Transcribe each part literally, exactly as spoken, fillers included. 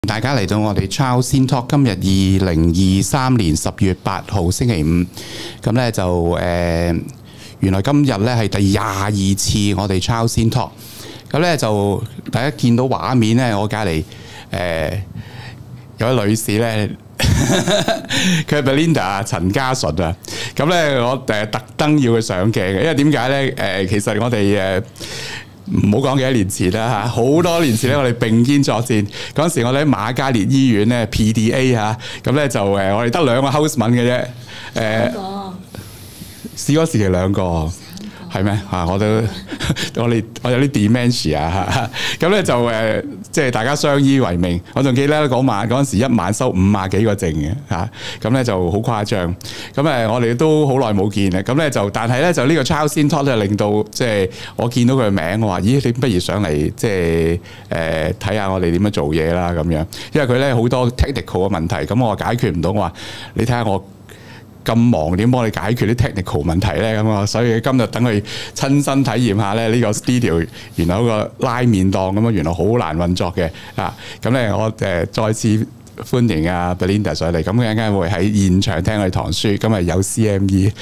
大家嚟到我哋 Child Scene Talk， 今日二零二三年十月八號星期五，咁咧就誒、呃，原來今日咧係第廿二次我哋 Child Scene Talk， 咁咧就大家見到畫面咧，我隔離誒有位女士咧，佢係 Belinda 陳家順啊，咁咧我誒特登要佢上鏡嘅，因為點解咧？誒、呃，其實我哋誒。唔好講幾多年前啦嚇，好多年前咧，我哋並肩作戰嗰陣時，我哋喺瑪嘉烈醫院咧 P D A 嚇，咁咧就誒我哋得兩個 houseman 嘅啫，誒試嗰時期兩個。係咩？啊！我都我哋我有啲 dementia 啊！咁咧就誒，即係大家相依為命。我仲記得嗰晚嗰陣時，一晚收五廿幾個症嘅嚇，咁咧就好誇張。咁誒，我哋都好耐冇見啦。咁咧就，但係咧就呢個 Child Scene Talk 咧，令到即係我見到佢嘅名，我話：咦，你不如上嚟即係誒睇下我哋點樣做嘢啦咁樣。因為佢咧好多 technical 嘅問題，咁我解決唔到。我話你睇下我咁忙點幫你解決啲 technical 問題咧？咁啊，所以今日等佢親身體驗下咧呢個 studio 原來有個拉麵檔咁啊，原來好難運作嘅啊！咁咧我誒再次歡迎啊 Belinda 上嚟，咁佢陣間會喺現場聽佢堂書，咁啊有 C M E，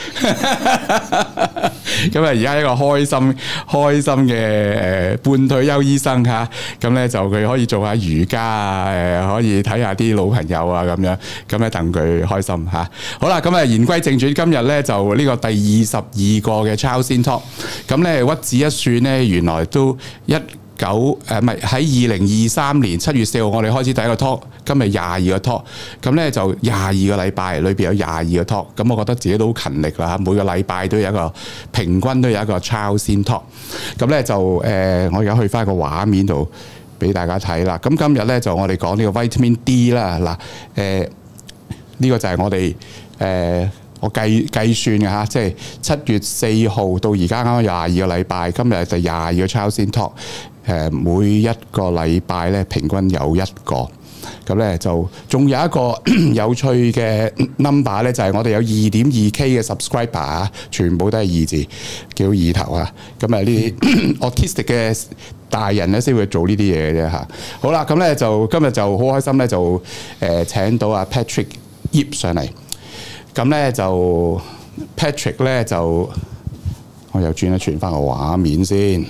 咁啊而家一個開心開心嘅誒半退休醫生嚇，咁咧就佢可以做下瑜伽啊，誒可以睇下啲老朋友啊咁樣，咁咧等佢開心嚇。好啦，咁啊言歸正傳，今日咧就呢個第二十二個嘅 Child Scene Talk，咁咧屈指一算咧，原來都一九誒唔係喺二零二三年七月四號，我哋開始第一個 talk， 今日廿二個 talk， 咁咧就廿二個禮拜，裏邊有廿二個 talk， 咁我覺得自己都好勤力啦，每個禮拜都有一個平均都有一個 Child Scene Talk， 咁咧就誒、呃、我而家去翻個畫面度俾大家睇啦。咁今日咧就我哋講呢個 Vitamin D 啦，嗱誒呢個就係我哋誒。呃我計計算嘅嚇，即係七月四號到而家啱啱廿二個禮拜，今日係第廿二個 Child Scene Talk。誒每一個禮拜咧平均有一個，咁咧就仲有一個有趣嘅 number 咧，就係我哋有二點二 K 嘅 subscriber 啊，全部都係二字，叫二頭啊。咁啊呢啲 autistic 嘅大人咧先會做呢啲嘢嘅啫嚇。好啦，咁咧就今日就好開心咧，就誒請到阿 Patrick 葉上嚟。咁咧就 Patrick 咧就，我又轉一轉翻個畫面先。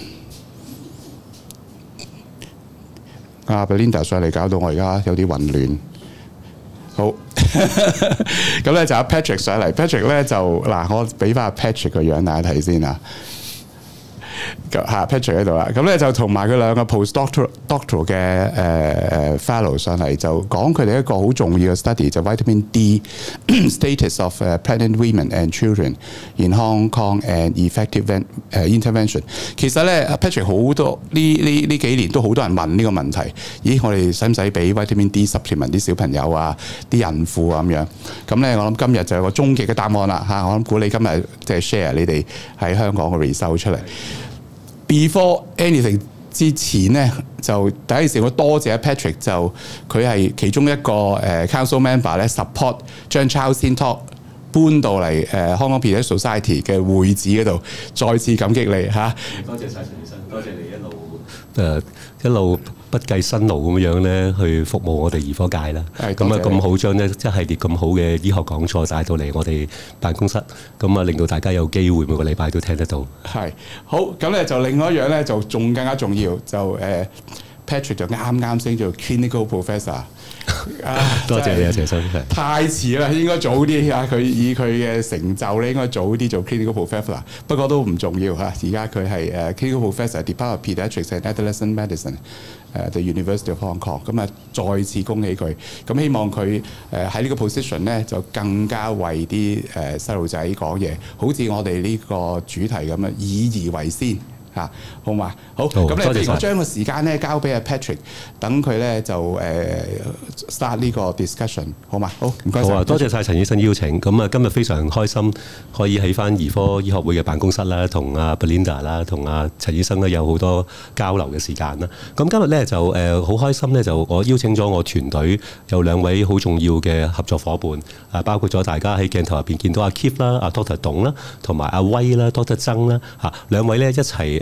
阿 Belinda 上嚟搞到我而家有啲混亂。好，咁咧就阿 Patrick 上嚟 ，Patrick 咧就嗱，我俾翻阿 Patrick 個樣大家睇先啊。嚇 Patrick 喺度啦，咁咧就同埋佢兩個 postdoctoral doctoral 嘅誒誒 fellow 上嚟，就講佢哋一個好重要嘅 study，就 Vitamin D status of pregnant women and children in Hong Kong and effective intervention。其實咧 ，Patrick 好多呢呢呢幾年都好多人問呢個問題，咦，我哋使唔使俾 Vitamin D supplement 啲小朋友啊、啲孕婦啊咁樣？咁咧，我諗今日就有個終極嘅答案啦嚇！我諗估你今日即係 share 你哋喺香港嘅 result 出嚟。Before anything 之前咧，就第一件事我多謝 Patrick， 就佢係其中一個誒 council member 咧 support 將 Child Scene Talk 搬到嚟誒 Hong Kong Pediatric Society 嘅會址嗰度，再次感激你嚇。 多謝晒陳醫生，多謝你一路誒、呃、一路不計辛勞咁樣咧去服務我哋兒科界啦。咁啊咁好將呢一系列咁好嘅醫學講座帶到嚟我哋辦公室，咁啊令到大家有機會每個禮拜都聽得到。 係好，咁咧就另外一樣咧就仲更加重要，就誒、呃、Patrick 就啱啱升做 clinical professor。 啊、多謝你啊，謝生。 太遲啦，應該早啲啊！佢以佢嘅成就咧，應該早啲做 clinical professor。不過都唔重要嚇。而家佢係誒 clinical professor，Department of Pediatrics and Adolescent Medicine， 誒 The University of Hong Kong。咁啊，再次恭喜佢。咁希望佢誒喺呢個 position 咧，就更加為啲誒細路仔講嘢，好似我哋呢個主題咁樣，以兒為先。嚇，好嘛？好，咁咧，不如我將個時間咧交俾阿 Patrick， 等佢咧就誒 start 呢個 discussion， 好嘛？好，唔該晒。 好啊，多謝晒陳醫生邀請。咁啊，今日非常開心可以喺翻兒科醫學會嘅辦公室啦，同阿 Belinda 啦，同阿陳醫生咧有好多交流嘅時間啦。咁今日咧就誒好開心咧，就我邀請咗我團隊有兩位好重要嘅合作伙伴，啊，包括咗大家喺鏡頭入邊見到阿 Keith 啦、阿 Doctor 董啦，同埋阿威啦、Doctor 曾啦，嚇兩位咧一齊。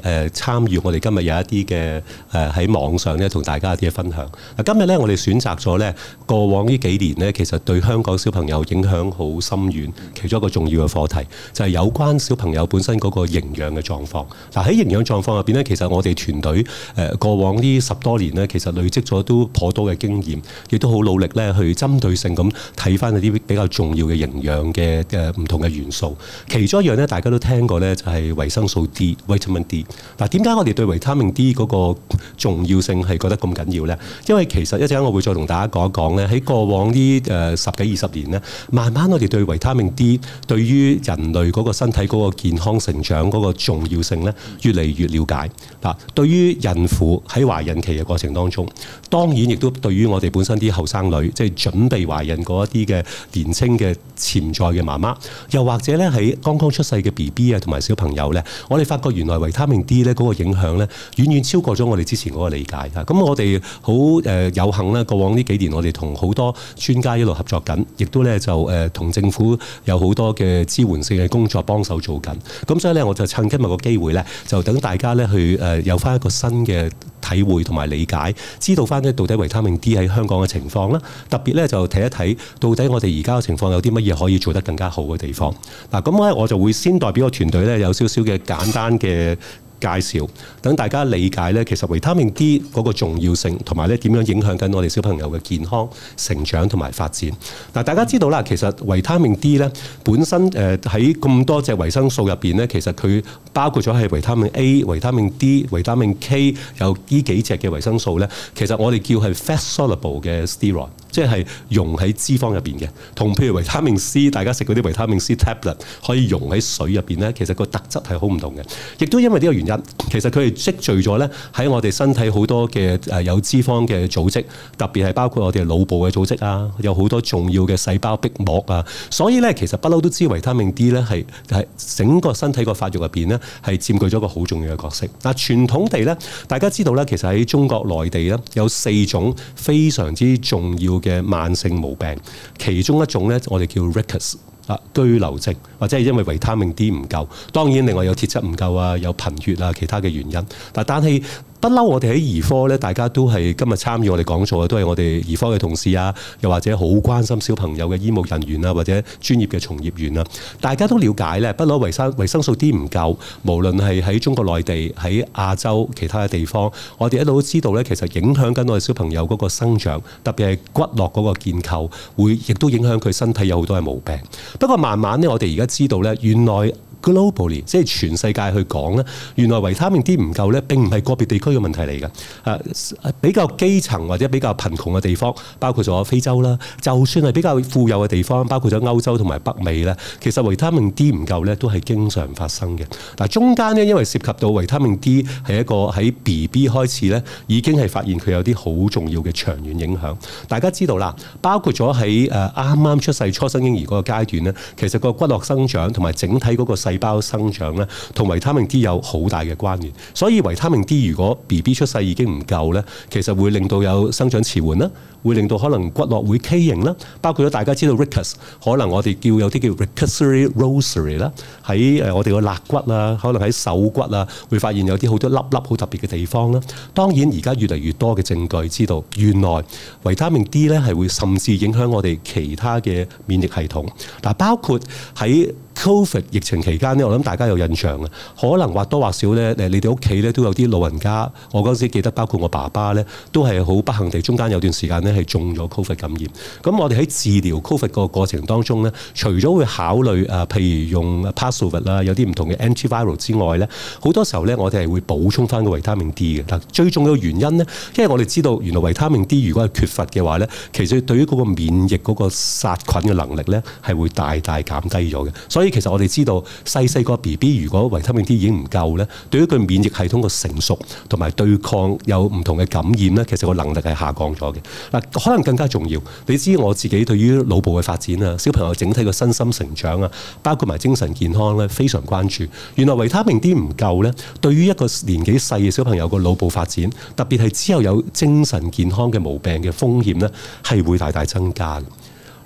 誒參與我哋今日有一啲嘅誒喺網上咧同大家一啲嘅分享。嗱，今日咧我哋選擇咗咧過往呢幾年咧，其實對香港小朋友影響好深遠，其中一個重要嘅課題就係有關小朋友本身嗰個營養嘅狀況。嗱，喺營養狀況入邊咧，其實我哋團隊誒過往呢十多年咧，其實累積咗都頗多嘅經驗，亦都好努力咧去針對性咁睇翻嗰啲比較重要嘅營養嘅誒唔同嘅元素。其中一樣咧，大家都聽過咧，就係維生素 D（Vitamin D）。嗱，點解我哋對維他命 D 嗰個重要性係覺得咁緊要咧？因為其實一陣間我會再同大家講一講咧，喺過往呢誒十幾二十年咧，慢慢我哋對維他命 D 對於人類嗰個身體嗰個健康成長嗰個重要性咧，越嚟越了解。嗱，對於孕婦喺懷孕期嘅過程當中，當然亦都對於我哋本身啲後生女，即係準備懷孕嗰一啲嘅年青嘅潛在嘅媽媽，又或者咧喺剛剛出世嘅 B B 啊同埋小朋友咧，我哋發覺原來維他命 D 咧嗰個影響咧，遠遠超過咗我哋之前嗰個理解㗎。咁我哋好誒有幸咧，過往呢幾年我哋同好多專家一路合作緊，亦都咧就誒同政府有好多嘅支援性嘅工作幫手做緊。咁所以咧，我就趁今日個機會咧，就等大家咧去誒有翻一個新嘅體會同埋理解，知道翻咧到底維他命 D 喺香港嘅情況啦。特別咧就睇一睇到底我哋而家嘅情況有啲乜嘢可以做得更加好嘅地方。嗱，咁咧我就會先代表個團隊咧有少少嘅簡單嘅介紹，等大家理解咧，其實維他命 D 嗰個重要性，同埋咧點樣影響緊我哋小朋友嘅健康成長同埋發展。嗱，大家知道啦，其實維他命 D 咧本身誒喺咁多隻維生素入邊咧，其實佢包括咗係維他命 A、維他命 D、維他命 K， 有呢幾隻嘅維生素咧，其實我哋叫係 fat soluble 嘅 steroid， 即係溶喺脂肪入邊嘅。同譬如維他命 C， 大家食嗰啲維他命 C tablet 可以溶喺水入邊咧，其實個特質係好唔同嘅。亦都因為呢個原因，其實佢哋積聚咗咧喺我哋身體好多嘅誒有脂肪嘅組織，特別係包括我哋腦部嘅組織啊，有好多重要嘅細胞壁膜啊，所以咧其實不嬲都知維他命 D 咧係係整個身體個發育入邊咧係佔據咗一個好重要嘅角色。嗱，傳統地咧，大家知道咧，其實喺中國內地咧有四種非常之重要嘅慢性毛病，其中一種咧我哋叫 Rickets。啊，居留症或者係因為維他命 D 唔夠，當然另外有鐵質唔夠啊，有貧血啊，其他嘅原因。但但係不嬲，我哋喺兒科咧，大家都係今日參與我哋講座嘅，都係我哋兒科嘅同事啊，又或者好關心小朋友嘅醫務人員啊，或者專業嘅從業員啊，大家都了解咧，不嬲維生維生素 D 唔夠，無論係喺中國內地、喺亞洲其他嘅地方，我哋一路都知道咧，其實影響緊我哋小朋友嗰個生長，特別係骨骼嗰個建構，會亦都影響佢身體有好多嘅毛病。不過慢慢咧，我哋而家知道咧，原來globally 即係全世界去講咧，原來維他命 D 唔夠咧，並唔係個別地區嘅問題嚟嘅。誒，比較基層或者比較貧窮嘅地方，包括咗非洲啦，就算係比較富有嘅地方，包括咗歐洲同埋北美咧，其實維他命 D 唔夠咧，都係經常發生嘅。嗱，中間咧，因為涉及到維他命 D 係一個喺 B B 開始咧，已經係發現佢有啲好重要嘅長遠影響。大家知道啦，包括咗喺誒啱啱出世初生嬰兒嗰個階段咧，其實個骨骼生長同埋整體嗰個細胞生長咧，同維他命 D 有好大嘅關聯。所以維他命 D 如果 B B 出世已經唔夠咧，其實會令到有生長遲緩啦，會令到可能骨骼會畸形啦。包括咗大家知道 Rickets， 可能我哋叫有啲叫 Rickettsial rosary 啦，喺誒我哋個肋骨啊，可能喺手骨啊，會發現有啲好多粒粒好特別嘅地方啦。當然而家越嚟越多嘅證據知道，原來維他命 D 咧係會甚至影響我哋其他嘅免疫系統。嗱，包括喺Covid 疫情期間咧，我諗大家有印象啊，可能或多或少咧，誒你哋屋企咧都有啲老人家，我嗰陣時記得，包括我爸爸咧，都係好不幸地中間有段時間咧係中咗 Covid 感染。咁我哋喺治療 Covid 個過程當中咧，除咗會考慮誒，譬如用 Paxlovid 啦，有啲唔同嘅 antiviral 之外咧，好多時候咧我哋係會補充翻個維他命 D 嘅。嗱，最重要嘅原因咧，因為我哋知道原來維他命 D 如果係缺乏嘅話咧，其實對於嗰個免疫嗰個殺菌嘅能力咧係會大大減低咗嘅。所以其實我哋知道細細個 B B 如果維他命 D 已經唔夠咧，對於佢免疫系統個成熟同埋對抗有唔同嘅感染咧，其實個能力係下降咗嘅。嗱，可能更加重要，你知我自己對於腦部嘅發展啊，小朋友整體嘅身心成長啊，包括埋精神健康咧，非常關注。原來維他命 D 唔夠咧，對於一個年紀細嘅小朋友個腦部發展，特別係之後有精神健康嘅毛病嘅風險咧，係會大大增加嘅。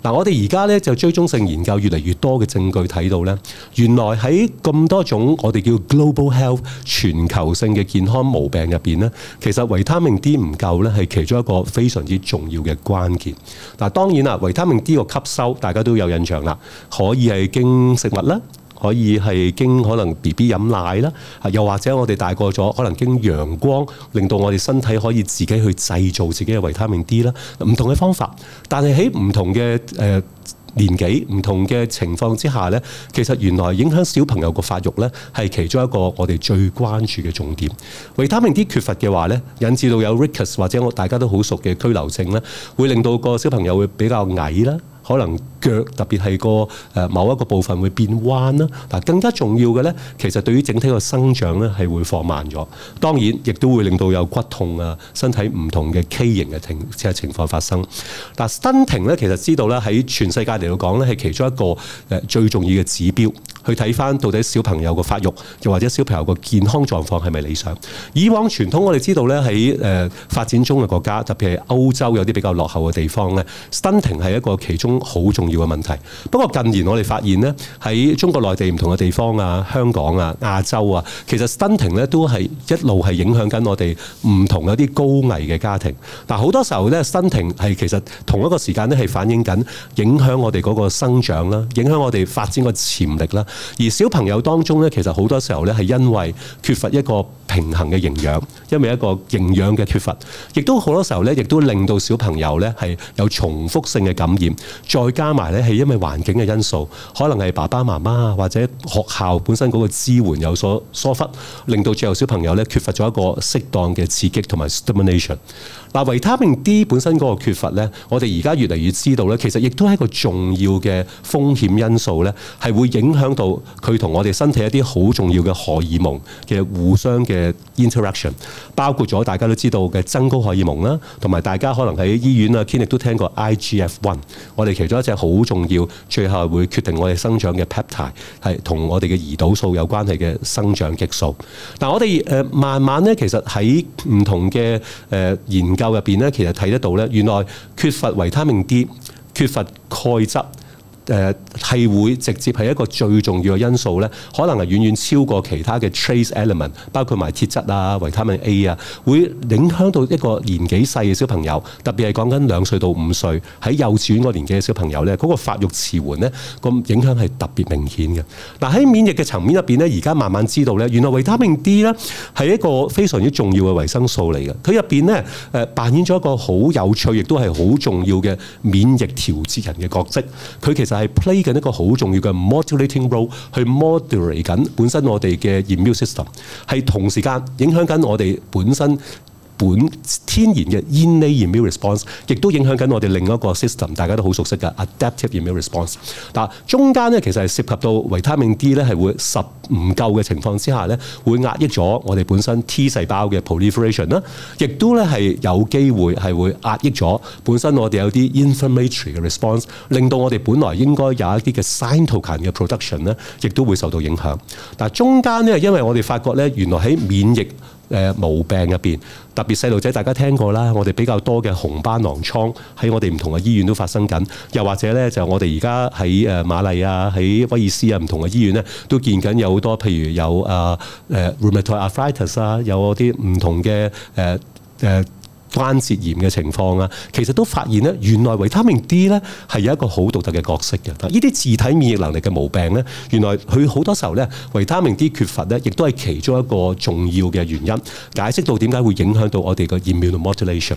嗱，我哋而家咧就追蹤性研究越嚟越多嘅證據睇到咧，原來喺咁多種我哋叫 global health 全球性嘅健康毛病入邊咧，其實維他命 D 唔夠咧係其中一個非常之重要嘅關鍵。嗱，當然啦，維他命 D 個吸收大家都有印象啦，可以係經食物啦。可以係經可能 B B 飲奶啦，又或者我哋大個咗，可能經陽光，令到我哋身體可以自己去製造自己嘅維他命 D 啦。唔同嘅方法，但係喺唔同嘅誒年紀、唔同嘅情況之下呢，其實原來影響小朋友個發育呢，係其中一個我哋最關注嘅重點。維他命 D 缺乏嘅話呢，引致到有 rickets 或者我大家都好熟嘅佝僂症呢，會令到個小朋友會比較矮啦。可能腳特別係個誒某一個部分會變彎啦，嗱，更加重要嘅咧，其實對於整體個生長咧係會放慢咗，當然亦都會令到有骨痛啊、身體唔同嘅畸形嘅情即係情況發生。嗱，stunting咧其實知道咧喺全世界嚟到講咧係其中一個誒最重要嘅指標，去睇翻到底小朋友個發育又或者小朋友個健康狀況係咪理想。以往傳統我哋知道咧喺誒發展中嘅國家，特別係歐洲有啲比較落後嘅地方咧 ，stunting 係一個其中好重要嘅問題。不過近年我哋發現呢，喺中國內地唔同嘅地方啊、香港啊、亞洲啊，其實 stunting 咧都係一路係影響緊我哋唔同有啲高危嘅家庭。嗱，好多時候咧 stunting 係其實同一個時間咧係反映緊影響我哋嗰個生長啦，影響我哋發展個潛力啦。而小朋友當中咧，其實好多時候咧係因為缺乏一個平衡嘅營養，因為一個營養嘅缺乏，亦都好多時候咧，亦都令到小朋友咧係有重複性嘅感染。再加埋咧係因為環境嘅因素，可能係爸爸媽媽或者學校本身嗰個支援有所疏忽，令到最後小朋友咧缺乏咗一個適當嘅刺激同埋 stimulation。嗱，維他命 D 本身嗰個缺乏咧，我哋而家越嚟越知道咧，其實亦都係一個重要嘅風險因素咧，係會影響到佢同我哋身體一啲好重要嘅荷爾蒙嘅互相嘅 interaction， 包括咗大家都知道嘅增高荷爾蒙啦，同埋大家可能喺醫院啊 clinic 都聽過 I G F 一， 我哋其中一隻好重要，最後會決定我哋生長嘅 peptide 係同我哋嘅胰島素有關係嘅生長激素。嗱，我哋誒慢慢咧，其實喺唔同嘅誒研究入邊咧，其實睇得到咧，原來缺乏維他命 D、缺乏鈣質。誒係會直接係一個最重要嘅因素咧，可能係遠遠超過其他嘅 trace element， 包括埋鐵質啊、維他命 A 啊，會影響到一個年紀細嘅小朋友，特別係講緊兩歲到五歲喺幼稚園嗰年紀嘅小朋友咧，嗰個發育遲緩咧，個影響係特別明顯嘅。嗱，喺免疫嘅層面入邊咧，而家慢慢知道咧，原來維他命 D 咧係一個非常之重要嘅維生素嚟嘅，佢入邊咧誒扮演咗一個好有趣，亦都係好重要嘅免疫調節人嘅角色。佢其實就係 play 緊一個好重要嘅 modulating role， 去 moderate 緊本身我哋嘅 immune system， 係同時間影響緊我哋本身本天然嘅 innate immune response， 亦都影響緊我哋另一個 system， 大家都好熟悉嘅 adaptive immune response。嗱，中間咧其實係涉及到維他命 D 咧係會十唔夠嘅情況之下咧，會壓抑咗我哋本身 T 細胞嘅 proliferation 啦，亦都咧係有機會係會壓抑咗本身我哋有啲 inflammatory 嘅 response， 令到我哋本來應該有一啲嘅 cytokine 嘅 production 咧，亦都會受到影響。嗱，中間咧因為我哋發覺咧，原來喺免疫誒毛病入邊，特別細路仔大家聽過啦，我哋比較多嘅紅斑狼瘡喺我哋唔同嘅醫院都發生緊，又或者咧就我哋而家喺誒瑪麗啊、喺威爾斯啊唔同嘅醫院咧，都見緊有好多，譬如有啊誒 rheumatoid arthritis 啊，有啲唔同嘅誒誒關節炎嘅情況啊，其實都發現咧，原來維他命 D 咧係有一個好獨特嘅角色嘅。呢啲自體免疫能力嘅毛病咧，原來佢好多時候咧維他命 D 缺乏咧，亦都係其中一個重要嘅原因，解釋到點解會影響到我哋嘅 immunomodulation。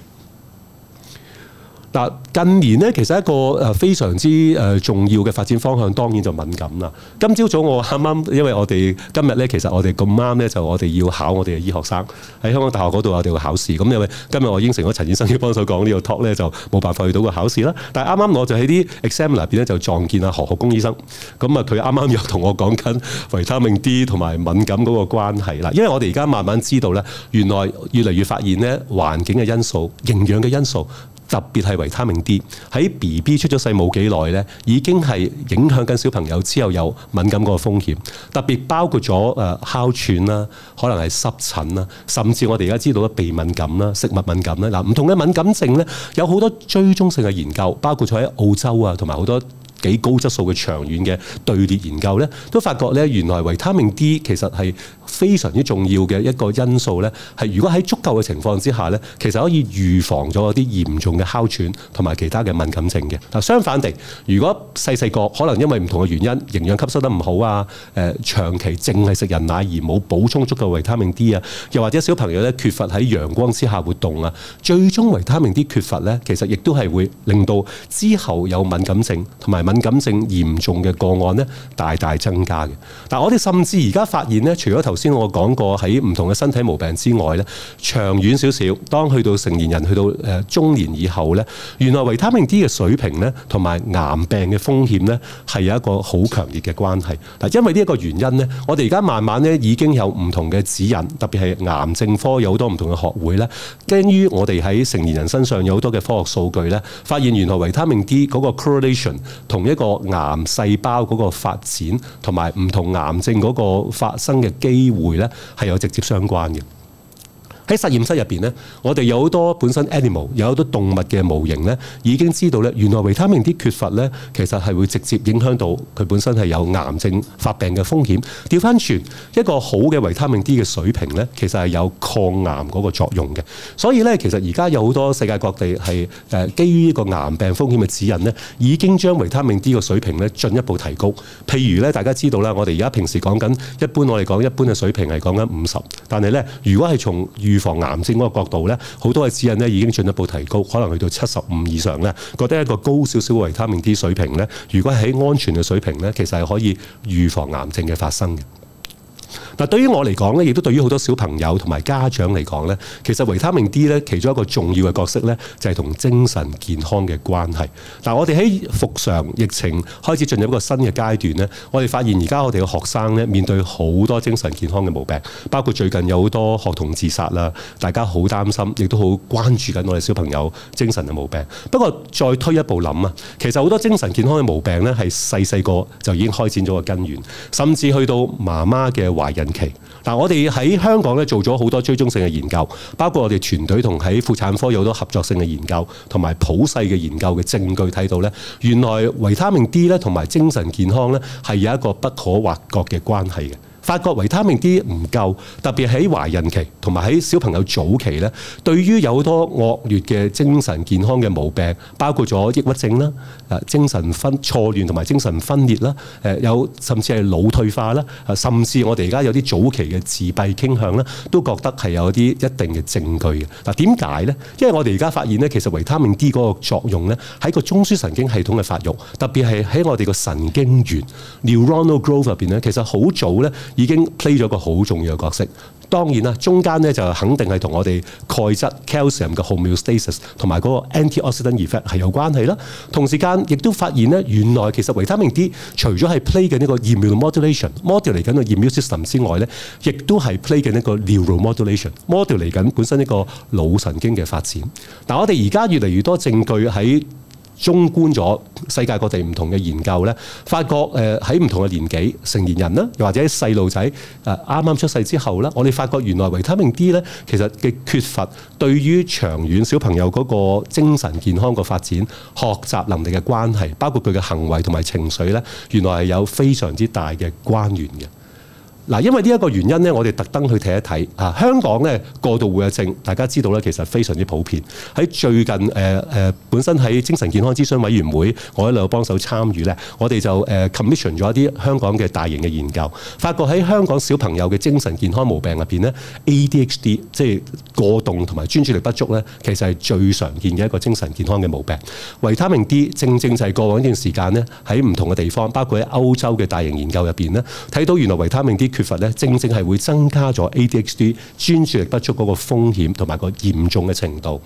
嗱，近年咧其實一個誒非常之誒重要嘅發展方向，當然就敏感啦。今朝早我啱啱，因為我哋今日咧，其實我哋咁啱咧，就我哋要考我哋嘅醫學生喺香港大學嗰度，我哋會考試。咁因為今日我應承咗陳醫生要幫手講呢個 talk 咧，就冇辦法去到個考試啦。但係啱啱我就喺啲 exam 入邊咧，就撞見阿何學工醫生。咁啊，佢啱啱又同我講緊維他命 D 同埋敏感嗰個關係啦。因為我哋而家慢慢知道咧，原來越嚟越發現咧，環境嘅因素、營養嘅因素。 特別係維他命 D 喺 B B 出咗世冇幾耐咧，已經係影響緊小朋友之後有敏感嗰個風險，特別包括咗誒哮喘啦，可能係濕疹啦，甚至我哋而家知道嘅鼻敏感啦、食物敏感啦，嗱唔同嘅敏感症咧，有好多追蹤性嘅研究，包括咗喺澳洲啊，同埋好多幾高質素嘅長遠嘅隊列研究咧，都發覺咧原來維他命 D 其實係非常之重要嘅一個因素咧，係如果喺足夠嘅情況之下咧，其實可以預防咗一啲嚴重嘅哮喘同埋其他嘅敏感症嘅。嗱，相反地，如果細細個可能因為唔同嘅原因，營養吸收得唔好啊，誒長期淨係食人奶而冇補充足夠維他命 D 啊，又或者小朋友咧缺乏喺陽光之下活動啊，最終維他命 D 缺乏咧，其實亦都係會令到之後有敏感症同埋敏感症嚴重嘅個案咧大大增加嘅。但我哋甚至而家發現咧，除咗頭先我講過喺唔同嘅身體毛病之外咧，長遠少少，當去到成年人去到誒中年以後咧，原來維他命 D 嘅水平咧同埋癌病嘅風險咧係有一個好強烈嘅關係。嗱，因為呢一個原因咧，我哋而家慢慢咧已經有唔同嘅指引，特別係癌症科有好多唔同嘅學會咧，基於我哋喺成年人身上有好多嘅科學數據咧，發現原來維他命 D 嗰個 correlation 同一個癌細胞嗰個發展同埋唔同癌症嗰個發生嘅機會咧係有直接相關嘅。喺實驗室入邊咧，我哋有好多本身 animal 有好多動物嘅模型咧，已經知道咧，原來維他命 D 缺乏咧，其實係會直接影響到佢本身係有癌症發病嘅風險。調翻轉一個好嘅維他命 D 嘅水平咧，其實係有抗癌嗰個作用嘅。所以咧，其實而家有好多世界各地係誒基於呢個癌病風險嘅指引咧，已經將維他命 D 嘅水平咧進一步提高。譬如咧，大家知道啦，我哋而家平時講緊一般，我哋講一般嘅水平係講緊五十，但係咧，如果係從預防癌症嗰個角度咧，好多嘅指引咧已經進一步提高，可能去到七十五以上咧，覺得一個高少少嘅維他命 D 水平咧，如果喺安全嘅水平咧，其實係可以預防癌症嘅發生嘅。嗱，對於我嚟講咧，亦都對於好多小朋友同埋家長嚟講咧，其實維他命 D 咧，其中一個重要嘅角色咧，就係同精神健康嘅關係。嗱，我哋喺復常疫情開始進入一個新嘅階段咧，我哋發現而家我哋嘅學生咧，面對好多精神健康嘅毛病，包括最近有好多學童自殺啦，大家好擔心，亦都好關注緊我哋小朋友精神嘅毛病。不過再推一步諗啊，其實好多精神健康嘅毛病咧，係細細個就已經開展咗個根源，甚至去到媽媽嘅懷孕期。嗱，我哋喺香港咧做咗好多追蹤性嘅研究，包括我哋團隊同喺婦產科有好多合作性嘅研究，同埋普世嘅研究嘅證據睇到咧，原來維他命 D 咧同埋精神健康咧係有一個不可或割嘅關係嘅。發覺維他命 D 唔夠，特別喺懷孕期同埋喺小朋友早期咧，對於有好多惡劣嘅精神健康嘅毛病，包括咗抑鬱症啦、誒精神分錯亂同埋精神分裂啦、誒有甚至係腦退化啦，甚至我哋而家有啲早期嘅自閉傾向啦，都覺得係有啲一定嘅證據嘅。嗱，點解咧？因為我哋而家發現咧，其實維他命 D 嗰個作用咧，喺個中樞神經系統嘅發育，特別係喺我哋個神經元 neuronal growth 入邊咧，其實好早咧，已經 play 咗個好重要嘅角色。當然啦，中間咧就肯定係同我哋鈣質 calcium 嘅 homeostasis 同埋嗰個 antioxidant effect 係有關係啦。同時間亦都發現咧，原來其實維他命 D 除咗係 play 緊呢個 immunomodulation、modulate 緊個 immune system 之外咧，亦都係 play 緊一個 neuromodulation、modulate 緊本身一個腦神經嘅發展。嗱，我哋而家越嚟越多證據喺綜觀咗世界各地唔同嘅研究咧，發覺誒喺唔同嘅年紀，成年人啦，又或者細路仔誒啱啱出世之後咧，我哋發覺原來維他命 D 咧，其實嘅缺乏對於長遠小朋友嗰個精神健康個發展、學習能力嘅關係，包括佢嘅行為同埋情緒咧，原來係有非常之大嘅關聯嘅。嗱，因為呢一個原因咧，我哋特登去睇一睇啊。香港咧過度活躍症，大家知道咧，其實非常之普遍。喺最近誒誒、呃，本身喺精神健康諮詢委員會，我喺度幫手參與咧，我哋就誒 commission 咗一啲香港嘅大型嘅研究，發覺喺香港小朋友嘅精神健康毛病入邊咧 ，A D H D 即係過動同埋專注力不足咧，其實係最常見嘅一個精神健康嘅毛病。維他命 D 正正就係過往一段時間咧，喺唔同嘅地方，包括喺歐洲嘅大型研究入邊咧，睇到原來維他命 D缺乏咧，正正係會增加咗 A D H D 專注力不足嗰個風險同埋個嚴重嘅程度。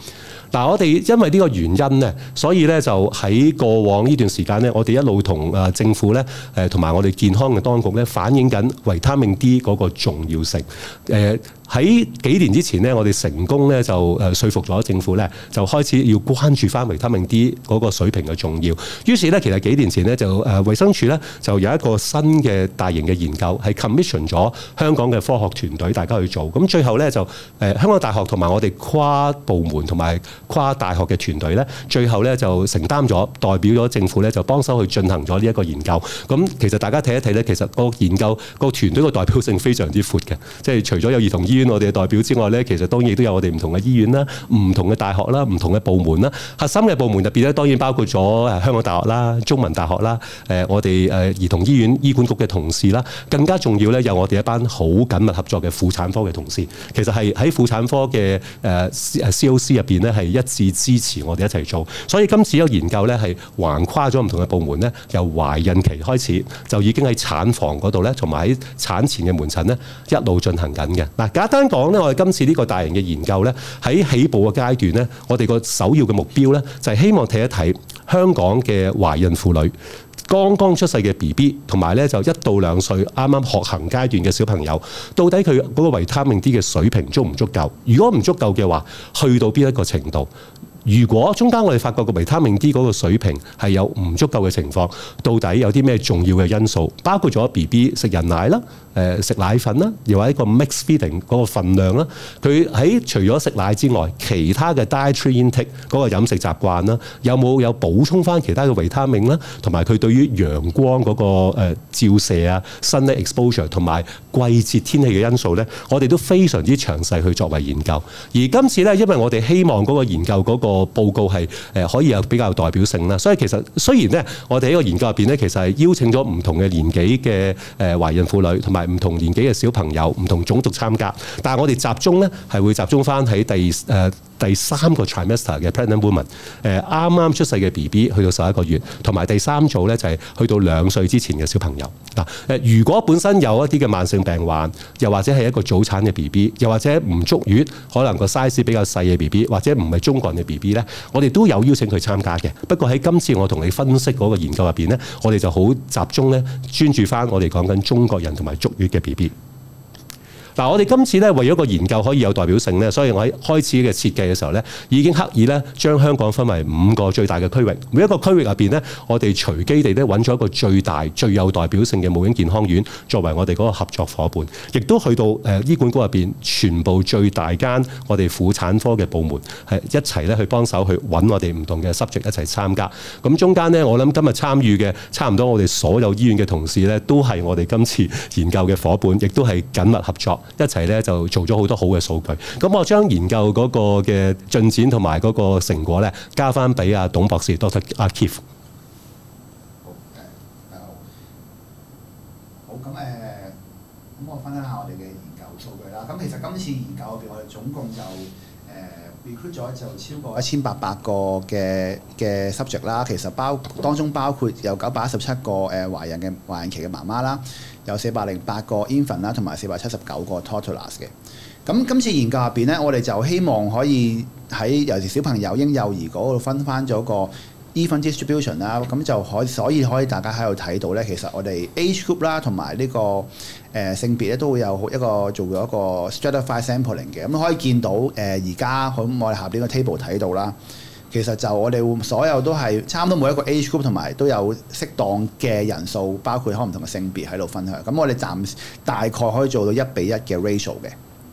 嗱，我哋因為呢個原因咧，所以咧就喺過往呢段時間咧，我哋一路同誒政府咧誒同埋我哋健康嘅當局咧反映緊維他命 D 嗰個重要性。誒喺幾年之前咧，我哋成功咧就誒說服咗政府咧，就開始要關注翻維他命 D 嗰個水平嘅重要。於是咧，其實幾年前咧就誒衛生署咧就有一個新嘅大型嘅研究，係 commission 咗香港嘅科學團隊大家去做。咁最後咧就誒香港大學同埋我哋跨部門同埋跨大學嘅團隊咧，最後咧就承擔咗代表咗政府咧就幫手去進行咗呢一個研究。咁其實大家睇一睇咧，其實個研究個團隊個代表性非常之闊嘅，即係除咗有兒童醫院我哋嘅代表之外咧，其實當然亦都有我哋唔同嘅醫院啦、唔同嘅大學啦、唔同嘅部門啦。核心嘅部門入邊咧，當然包括咗誒香港大學啦、中文大學啦、誒我哋誒兒童醫院醫管局嘅同事啦，更加重要咧有我哋一班好緊密合作嘅婦產科嘅同事。其實係喺婦產科嘅誒誒 C O C 入邊咧係一致支持我哋一齊做。所以今次呢個研究咧係橫跨咗唔同嘅部門咧，由懷孕期開始就已經喺產房嗰度咧，同埋喺產前嘅門診咧一路進行緊嘅。嗱，簡單講咧，我哋今次呢個大型嘅研究咧喺起步嘅階段咧，我哋個首要嘅目標咧就係希望睇一睇香港嘅懷孕婦女。剛剛出世嘅 B B 同埋咧就一到兩歲啱啱學行階段嘅小朋友，到底佢嗰個維他命 D 嘅水平足唔足夠？如果唔足夠嘅話，去到邊一個程度？如果中間我哋發覺個維他命 D 嗰個水平係有唔足夠嘅情況，到底有啲咩重要嘅因素？包括咗 B B 食人奶啦、誒食奶粉啦，又或者一個 mixed feeding 嗰個份量啦。佢喺除咗食奶之外，其他嘅 dietary intake 嗰個飲食習慣啦，有冇有補充翻其他嘅維他命啦？同埋佢對於陽光嗰個誒照射啊、sunlight exposure 同埋季節天氣嘅因素咧，我哋都非常之詳細去作為研究。而今次咧，因為我哋希望嗰個研究嗰個個報告係誒可以有比較代表性啦，所以其實雖然咧，我哋喺個研究入邊咧，其實係邀請咗唔同嘅年紀嘅誒懷孕婦女同埋唔同年紀嘅小朋友、唔同種族參加，但係我哋集中咧係會集中翻喺第誒。呃第三個 trimester 嘅 pregnant woman， 誒啱啱出世嘅 B B 去到十一個月，同埋第三組咧就係去到兩歲之前嘅小朋友。嗱誒，如果本身有一啲嘅慢性病患，又或者係一個早產嘅 B B， 又或者唔足月，可能個 size 比較細嘅 B B， 或者唔係中國人嘅 B B 咧，我哋都有邀請佢參加嘅。不過喺今次我同你分析嗰個研究入邊咧，我哋就好集中咧專注翻我哋講緊中國人同埋足月嘅 B B。嗱，我哋今次咧為咗個研究可以有代表性咧，所以我喺開始嘅設計嘅時候咧，已經刻意咧將香港分為五個最大嘅區域，每一個區域入邊咧，我哋隨機地咧揾咗一個最大、最有代表性嘅母嬰健康院作為我哋嗰個合作伙伴，亦都去到誒醫管局入邊全部最大間我哋婦產科嘅部門係一齊咧去幫手去揾我哋唔同嘅 subject 一齊參加。咁中間咧，我諗今日參與嘅差唔多我哋所有醫院嘅同事咧，都係我哋今次研究嘅伙伴，亦都係緊密合作。一齊咧就做咗好多好嘅數據，咁我將研究嗰個嘅進展同埋嗰個成果咧，交翻俾阿董博士 Doctor 阿 Keith。 好誒，大家好。好咁誒，咁我分享下我哋嘅研究數據啦。咁其實今次研究入邊，我哋總共就誒 recruit 咗就超過一千八百個嘅嘅 subject 啦。其實包當中包括有九百一十七個誒懷孕嘅懷孕期嘅媽媽啦。有四百零八個 infant 啦，同埋四百七十九個 toddlers 嘅。咁今次研究入邊咧，我哋就希望可以喺尤其小朋友、嬰幼兒嗰度分翻咗個 even distribution 啦。咁就可以，所以可以大家喺度睇到咧，其實我哋 age group 啦，同埋呢個誒、呃、性別咧，都會有一個做咗一個 stratified sampling 嘅。咁可以見到誒而家咁我哋下邊個 table 睇到啦。其實就我哋所有都係差唔多每一個 age group 同埋都有適當嘅人數，包括可能唔同嘅性別喺度分享。咁我哋暫時大概可以做到一比一嘅 ratio 嘅。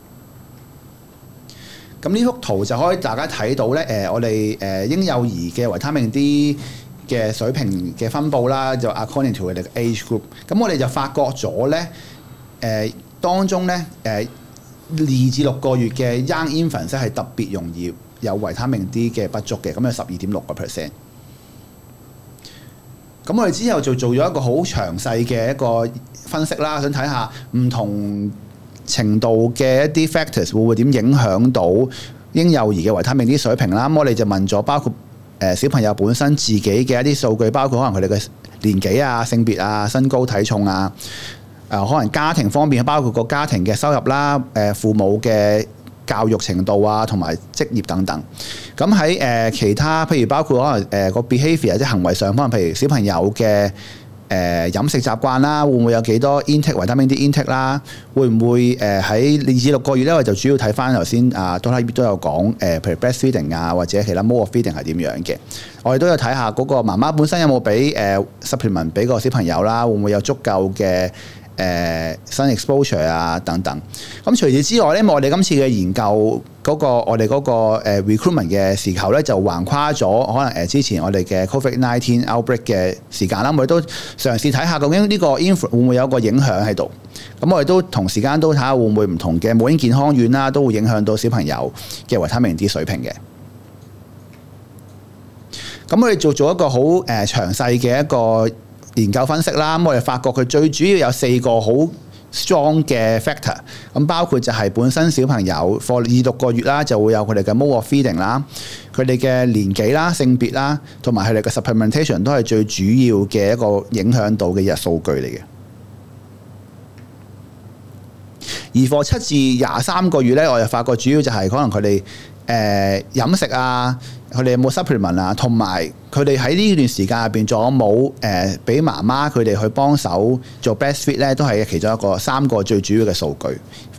咁呢幅圖就可以大家睇到咧，誒我哋誒嬰幼兒嘅維他命 D 嘅水平嘅分佈啦，就 according to 佢哋嘅 age group。咁我哋就發覺咗咧，誒當中咧誒二至六個月嘅 young infants 係特別容易有維他命 D 嘅不足嘅，咁有十二點六個 percent。咁我哋之後就做咗一個好詳細嘅一個分析啦，想睇下唔同程度嘅一啲 factors 會唔會點影響到嬰幼兒嘅維他命 D 水平啦。咁我哋就問咗包括誒小朋友本身自己嘅一啲數據，包括可能佢哋嘅年紀啊、性別啊、身高體重啊，誒可能家庭方面包括個家庭嘅收入啦、誒父母嘅教育程度啊，同埋職業等等。咁喺誒其他，譬如包括可能誒個 behaviour 即係行為上，可能譬如小朋友嘅誒、呃、飲食習慣啦，會唔會有幾多 intake 維他命 D intake 啦？會唔會誒喺二至六個月咧？我就主要睇翻頭先啊 Doctor 都有講誒、呃，譬如 breastfeeding 啊，或者其他 mode of feeding 係點樣嘅。我哋都有睇下嗰個媽媽本身有冇俾誒 supplement 俾個小朋友啦，會唔會有足夠嘅誒、呃、新 exposure 啊等等。咁除此之外咧，我哋今次嘅研究嗰、那個我哋嗰個 recruitment 嘅時候咧，就橫跨咗可能誒之前我哋嘅 COVID nineteen outbreak 嘅時間啦。我哋都嘗試睇下究竟呢個 influence 會唔會有一個影響喺度。咁我哋都同時間都睇下會唔會唔同嘅母嬰健康院啦，都會影響到小朋友嘅維他命 D 水平嘅。咁我哋做做一個好誒詳細嘅一個研究分析啦。咁我哋發覺佢最主要有四個好 strong 嘅 factor。咁包括就係本身小朋友 for 二六個月啦，就會有佢哋嘅 mode of feeding 啦，佢哋嘅年紀啦、性別啦，同埋佢哋嘅 supplementation 都係最主要嘅一個影響到嘅一數據嚟嘅。而 for 七至廿三個月咧，我就發覺主要就係可能佢哋誒飲食啊。佢哋有冇 supplement 啊？同埋佢哋喺呢段時間入邊仲有冇誒俾媽媽佢哋去幫手做 breastfeed 咧？都係其中一個三個最主要嘅數據。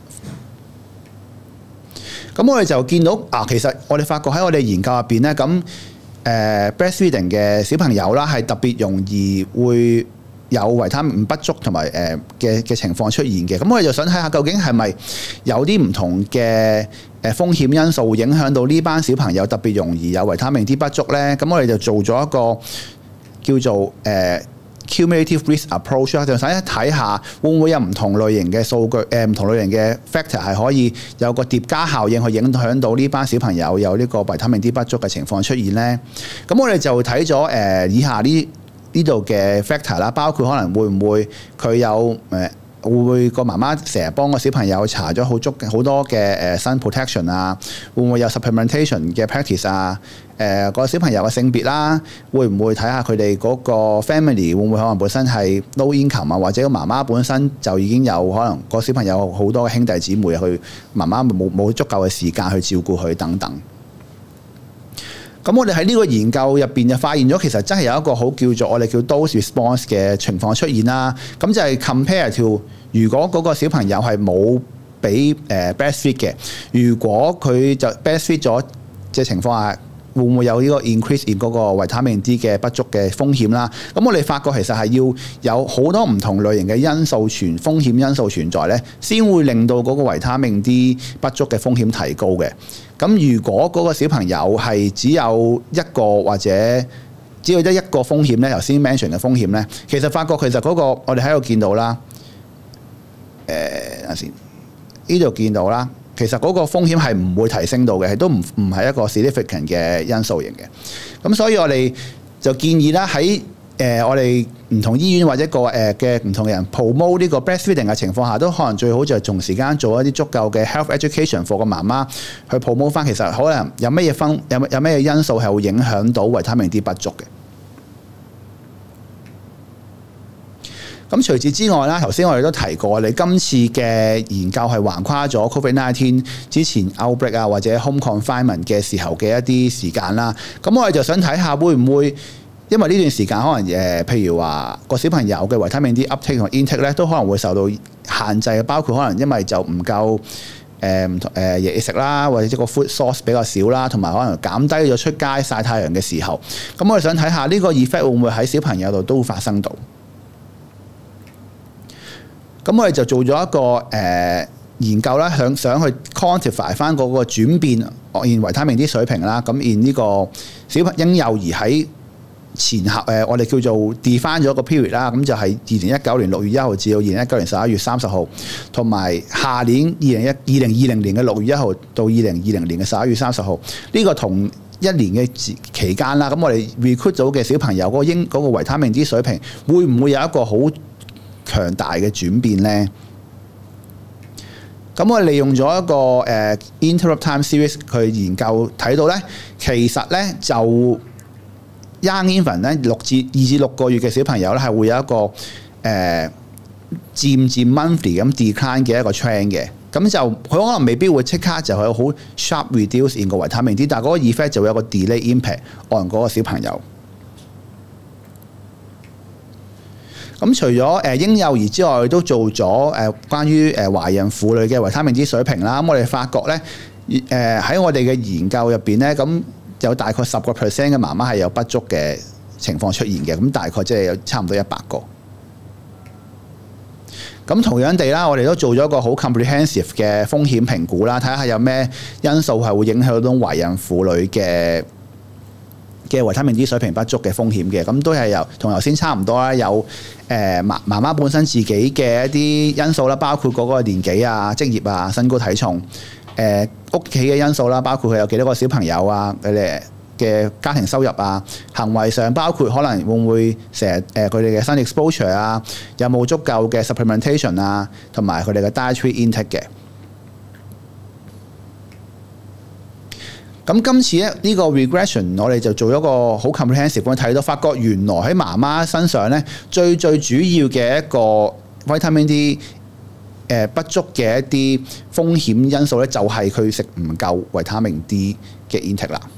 咁我哋就見到啊，其實我哋發覺喺我哋研究入邊咧，咁誒 breastfeeding 嘅小朋友啦，係特別容易會有維他命不足同埋誒嘅嘅情況出現嘅。咁我哋就想睇下究竟係咪有啲唔同嘅誒風險因素會影響到呢班小朋友特別容易有維他命 D 不足咧？咁我哋就做咗一個叫做誒、呃、cumulative risk approach 啦，就想一睇下會唔會有唔同類型嘅數據誒唔同類型嘅 factor 係可以有個疊加效應去影響到呢班小朋友有呢個維他命 D 不足嘅情況出現咧？咁我哋就睇咗誒以下呢呢度嘅 factor 啦，包括可能會唔會佢有誒會唔會個媽媽成日幫個小朋友搽咗好足好多嘅誒 sun protection 啊？會唔會有 supplementation 嘅 practice 啊？誒、呃、個小朋友嘅性別啦，會唔會睇下佢哋嗰個 family 會唔會可能本身係 low income 啊？或者個媽媽本身就已經有可能個小朋友好多兄弟姊妹，佢媽媽冇冇足夠嘅時間去照顧佢等等。咁我哋喺呢個研究入邊就發現咗，其實真係有一個好叫做我哋叫 dose response 嘅情況出現啦。咁就係 compare to 如果嗰個小朋友係冇俾誒 breastfeed 嘅，如果佢就 breastfeed 咗嘅情況下，會唔會有呢個 increase in 嗰個維他命 D 嘅不足嘅風險啦？咁我哋發覺其實係要有好多唔同類型嘅因素存風險因素存在咧，先會令到嗰個維他命 D 不足嘅風險提高嘅。咁如果嗰個小朋友係只有一個或者只有得一個風險咧，頭先 mention 嘅風險咧，其實發覺其實嗰個我哋喺度見到啦，誒等下先，呢度見到啦。其實嗰個風險係唔會提升到嘅，都唔唔係一個 significant 嘅因素型嘅。咁所以我哋就建議啦，喺誒我哋唔同醫院或者個誒嘅唔同嘅人 promote 呢個 breastfeeding 嘅情況下，都可能最好就係同時間做一啲足夠嘅 health education for 個媽媽去 promote 翻。其實可能有乜嘢分有有咩因素係會影響到維他命 D 不足嘅。咁除此之外啦，頭先我哋都提過，我哋今次嘅研究係橫跨咗 COVID nineteen 之前 outbreak 啊或者 home confinement 嘅時候嘅一啲時間啦。咁我哋就想睇下會唔會因為呢段時間可能誒，譬如話個小朋友嘅維他命 D uptake 同 intake 咧，都可能會受到限制，包括可能因為就唔夠誒唔同誒嘢食啦，或者個 food source 比較少啦，同埋可能減低咗出街曬太陽嘅時候。咁我哋想睇下呢個 effect 會唔會喺小朋友度都會發生到。咁我哋就做咗一個誒、呃、研究啦，想想去 quantify 翻嗰個轉變，現維他命 D 水平啦。咁現呢個小嬰幼兒喺前後誒、呃，我哋叫做 define 咗個 period 啦。咁就係二零一九年六月一號至到二零一九年十一月三十號，同埋下年二零一二零二零年嘅六月一號到二零二零年嘅十一月三十號，呢、這個同一年嘅期間啦。咁我哋 recruit 到嘅小朋友嗰個嬰嗰個維他命 D 水平，會唔會有一個好強大嘅轉變咧？咁我哋利用咗一個誒、uh, interrupt time series 去研究，睇到咧，其實咧就 young infant 咧六至二至六個月嘅小朋友咧係會有一個誒漸漸 monthly 咁 decline 嘅一個 trend 嘅。 咁就佢可能未必會即刻就係好 sharp reduce in 個維他命 D， 但係嗰個 effect 就會有個 delay impact on 嗰個小朋友。咁除咗誒嬰幼兒之外，都做咗誒關於誒懷孕婦女嘅維他命 D 水平啦。咁我哋發覺咧，誒喺我哋嘅研究入邊咧，咁有大概十個 percent 嘅媽媽係有不足嘅情況出現嘅。咁大概即係有差唔多一百個。咁同樣地啦，我哋都做咗一個好 comprehensive 嘅風險評估啦，睇下有咩因素係會影響到懷孕婦女嘅嘅維他命 D 水平不足嘅風險嘅。咁都係由同頭先差唔多啦，有誒媽媽媽本身自己嘅一啲因素啦，包括嗰個年紀啊、職業啊、身高體重，誒屋企嘅因素啦，包括佢有幾多個小朋友啊，佢哋嘅家庭收入啊，行為上包括可能會唔會成日誒佢哋嘅 sun exposure 啊，有冇足夠嘅 supplementation 啊，同埋佢哋嘅 dietary intake 嘅。咁今次咧呢個 regression 我哋就做咗個好 comprehensive 咁睇到，發覺原來喺媽媽身上咧最最主要嘅一個 vitamin D 誒不足嘅一啲風險因素咧，就係佢食唔夠維他命 D 嘅 intake 啦。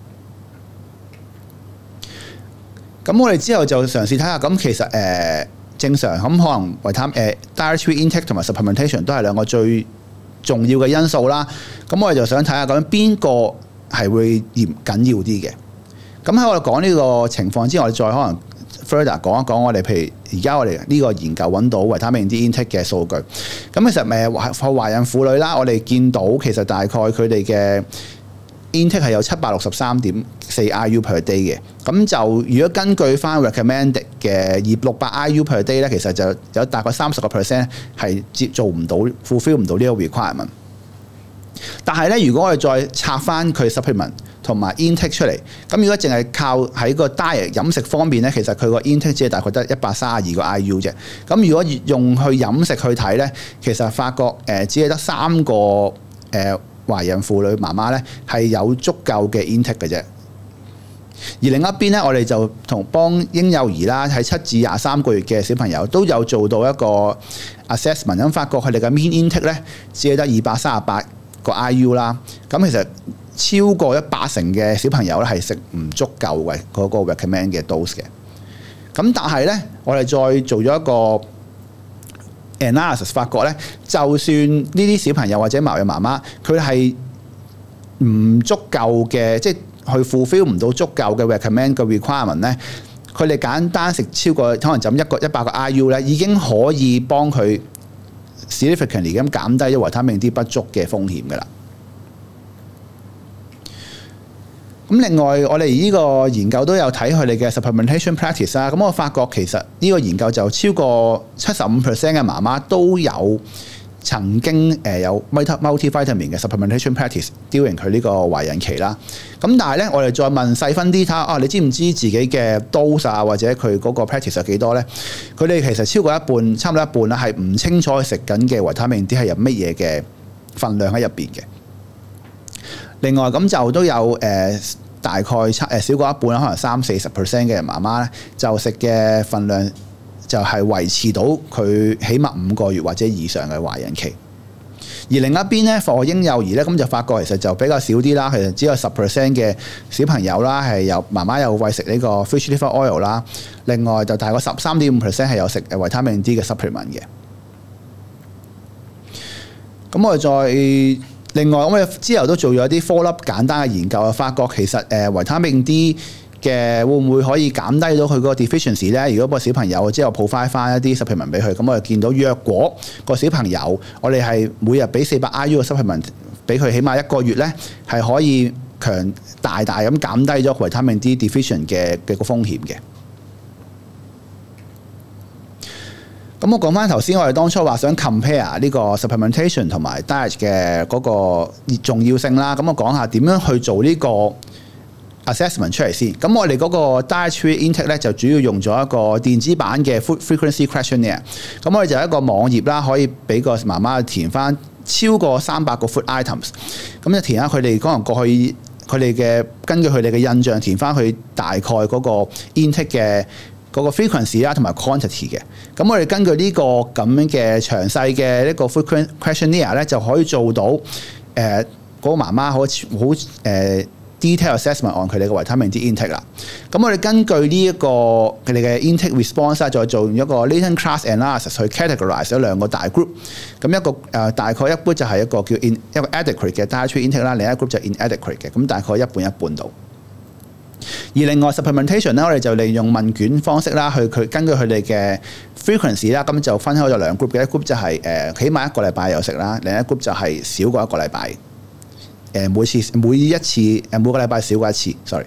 咁我哋之後就嘗試睇下，咁其實誒、呃、正常咁可能維他誒、呃、dietary intake 同埋 supplementation 都係兩個最重要嘅因素啦。咁我哋就想睇下究竟邊個係會嚴緊要啲嘅。咁喺我哋講呢個情況之外，我哋再可能 further 講一講我哋譬如而家我哋呢個研究揾到維他命 D intake 嘅數據。咁其實誒懷懷孕婦女啦，我哋見到其實大概佢哋嘅intake 係有七百六十三點四 I U per day 嘅，咁就如果根據翻 recommended 嘅二六百 I U per day 咧，其實就有大概三十個 percent 係接做唔到 fulfill 唔到呢個 requirement。但係咧，如果我哋再拆翻佢 supplement 同埋 intake 出嚟，咁如果淨係靠喺個 diet 飲食方面咧，其實佢個 intake 只係大概得一百三十二個 I U 啫。咁如果用去飲食去睇咧，其實發覺誒只係得三個誒。呃懷孕婦女媽媽咧係有足夠嘅 intake 嘅啫，而另一邊咧，我哋就同幫嬰幼兒啦，喺七至廿三個月嘅小朋友都有做到一個 assessment， 咁發覺佢哋嘅 mean intake 咧只係得二百三十八個 I U 啦，咁其實超過一八成嘅小朋友咧係食唔足夠嘅嗰個 recommend 嘅 dose 嘅，咁但係咧，我哋再做咗一個analysis 發覺咧，就算呢啲小朋友或者懷孕媽媽，佢係唔足夠嘅，即係去 fulfill 唔到足夠嘅 recommend 嘅 requirement 咧，佢哋簡單食超過可能就咁一個一百個 I U 咧，已經可以幫佢 significantly 咁減低咗維他命 D 不足嘅風險㗎啦。咁另外，我哋呢個研究都有睇佢哋嘅 supplementation practice 啦。咁我發覺其實呢個研究就超過七十五 percent 嘅媽媽都有曾經誒有 multivitamin 嘅 supplementation practice during 佢呢個懷孕期啦。咁但係咧，我哋再問細分啲睇下，啊你知唔知自己嘅 dose 啊或者佢嗰個 practice 係幾多咧？佢哋其實超過一半，差唔多一半啦，係唔清楚食緊嘅維他命 D 係有乜嘢嘅份量喺入邊嘅。另外咁就都有誒、呃、大概差誒少過一半啦，可能三四十 percent 嘅媽媽咧就食嘅份量就係維持到佢起碼五個月或者以上嘅懷孕期。而另一邊咧，for嬰幼兒咧，咁就發覺其實就比較少啲啦，其實只有十 percent 嘅小朋友啦係有媽媽有餵食呢個 fish liver oil 啦，另外就大概十三點五 percent 係有食維他命 D 嘅 supplement 嘅。咁我哋再另外，我哋之後都做咗一啲 follow-up 簡單嘅研究，發覺其實誒維他命 D 嘅會唔會可以減低到佢嗰個 deficiency 咧？如果個小朋友之後 provide 翻一啲 supplement 俾佢，咁我哋見到若果個小朋友我哋係每日俾四百 I U 嘅 supplement 俾佢，起碼一個月咧係可以強大大咁減低咗維他命 D deficient 嘅嘅個風險嘅。咁我講翻頭先，我哋當初話想 compare 呢個 supplementation 同埋 diet 嘅嗰個重要性啦。咁我講下點樣去做呢個 assessment 出嚟先。咁我哋嗰個 dietary intake 咧就主要用咗一個電子版嘅 food frequency questionnaire。咁我哋就一個網頁啦，可以俾個媽媽填翻超過三百個 food items。咁就填下佢哋可能過去佢哋嘅根據佢哋嘅印象填翻佢大概嗰個 intake 嘅嗰個 frequency 啦同埋 quantity 嘅。咁我哋根據呢個咁樣嘅詳細嘅一個 food questionnaire 咧，就可以做到誒嗰個媽媽好好誒 detail assessment on 佢哋嘅維他命 D intake 啦。咁我哋根據呢一個佢哋嘅 intake response 啦，再做一個 latent class analysis 去 categorize 咗兩個大 group。咁一個誒大概一般就係一個叫 in 一個 adequate 嘅 dietary intake 啦，另一個 group 就 inadequate 嘅。咁大概一半一半到。而另外 supplementation 咧，我哋就利用問卷方式啦，去佢根據佢哋嘅 frequency 啦，咁就分開咗兩 group 嘅，一 group 就係誒起碼一個禮拜有食啦，另一 group 就係少過一個禮拜。誒每次每一次誒每個禮拜少過一次 ，sorry。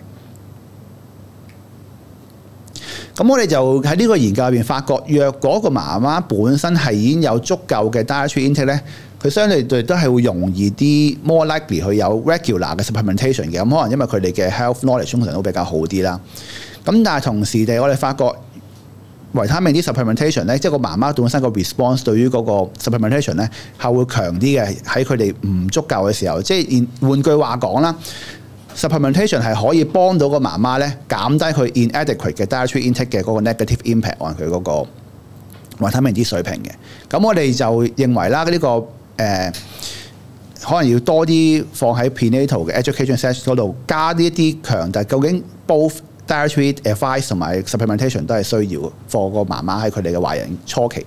咁我哋就喺呢個研究入邊發覺，若果個媽媽本身係已經有足夠嘅 dietary intake 咧，佢相對對都係會容易啲 more likely 去有 regular 嘅 supplementation 嘅。咁可能因為佢哋嘅 health knowledge 通常都比較好啲啦。咁但係同時地，我哋發覺維他命 D supplementation 咧，即係個媽媽本身個 response 對於嗰個 supplementation 咧係會強啲嘅。喺佢哋唔足夠嘅時候，即係換句話講啦 ，supplementation 係可以幫到個媽媽咧減低佢 inadequate 嘅 dietary intake 嘅嗰個 negative impact on 佢嗰個維他命 D 水平嘅。咁我哋就認為啦，呢、這個誒、呃、可能要多啲放喺 prenatal 嘅 education session 嗰度加呢一啲強調，究竟 both dietary advice 同埋 supplementation 都係需要 for 個媽媽喺佢哋嘅懷孕初期。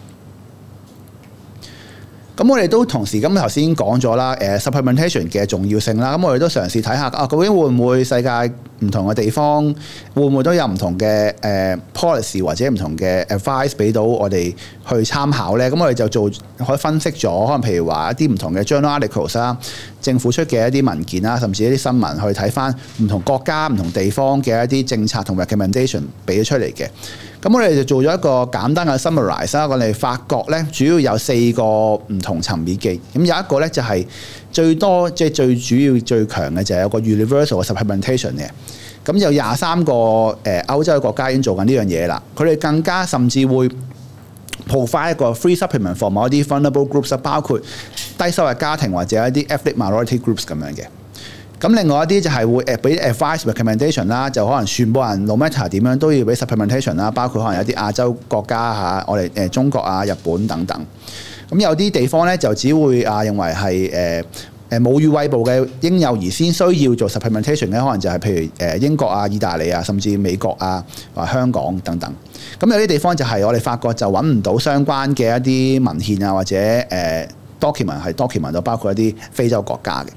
咁我哋都同時咁頭先講咗啦，誒 supplementation 嘅重要性啦。咁我哋都嘗試睇下啊，究竟會唔會世界唔同嘅地方會唔會都有唔同嘅誒 policy 或者唔同嘅 advice 俾到我哋去參考咧？咁我哋就做可以分析咗，可能譬如話一啲唔同嘅 journal articles 啦，政府出嘅一啲文件啦，甚至一啲新聞去睇翻唔同國家、唔同地方嘅一啲政策同 recommendation 俾咗出嚟嘅。咁我哋就做咗一個簡單嘅 summarize 啦。我哋發覺咧，主要有四個唔同層面嘅。咁有一個咧就係最多，即係最主要最強嘅就係有個 universal 嘅 supplementation 嘅。咁有廿三個誒歐洲嘅國家已經做緊呢樣嘢啦。佢哋更加甚至會 provide 一個 free supplement for 某一啲 vulnerable groups， 包括低收入家庭或者一啲 ethnic minority groups 咁樣嘅。咁另外一啲就係會誒俾 advice recommendation 啦，就可能全部人 no matter 點樣都要俾 supplementation 啦，包括可能有啲亞洲國家嚇，我哋誒中國啊、日本等等。咁有啲地方咧就只會啊認為係誒誒母乳餵哺嘅嬰幼兒先需要做 supplementation 嘅，可能就係譬如誒英國啊、意大利啊，甚至美國啊、或香港等等。咁有啲地方就係我哋發覺就揾唔到相關嘅一啲文獻啊，或者誒 document 係 document 到包括一啲非洲國家嘅。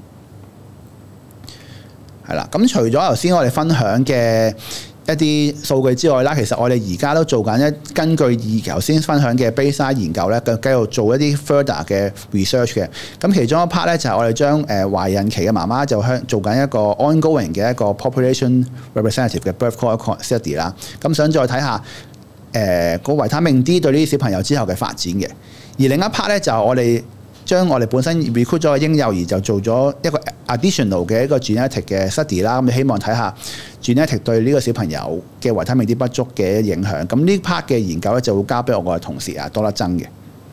係啦，咁除咗頭先我哋分享嘅一啲數據之外啦，其實我哋而家都做緊一根據二頭先分享嘅 baseline 研究咧，繼續做一啲 further 嘅 research 嘅。咁其中一 part 咧就係我哋將誒懷孕期嘅媽媽就向做緊一個 ongoing 嘅一個 population representative 嘅 birth cohort study 啦。咁想再睇下誒個維他命 D 對呢啲小朋友之後嘅發展嘅。而另一 part 咧就係我哋將我哋本身 recruit 咗嘅嬰幼兒就做咗一個 additional 嘅一個 genetic 嘅 study 啦，咁希望睇下 genetic 對呢個小朋友嘅維他命 D 不足嘅影響。咁呢 part 嘅研究咧就會交俾我個同事啊多得增嘅。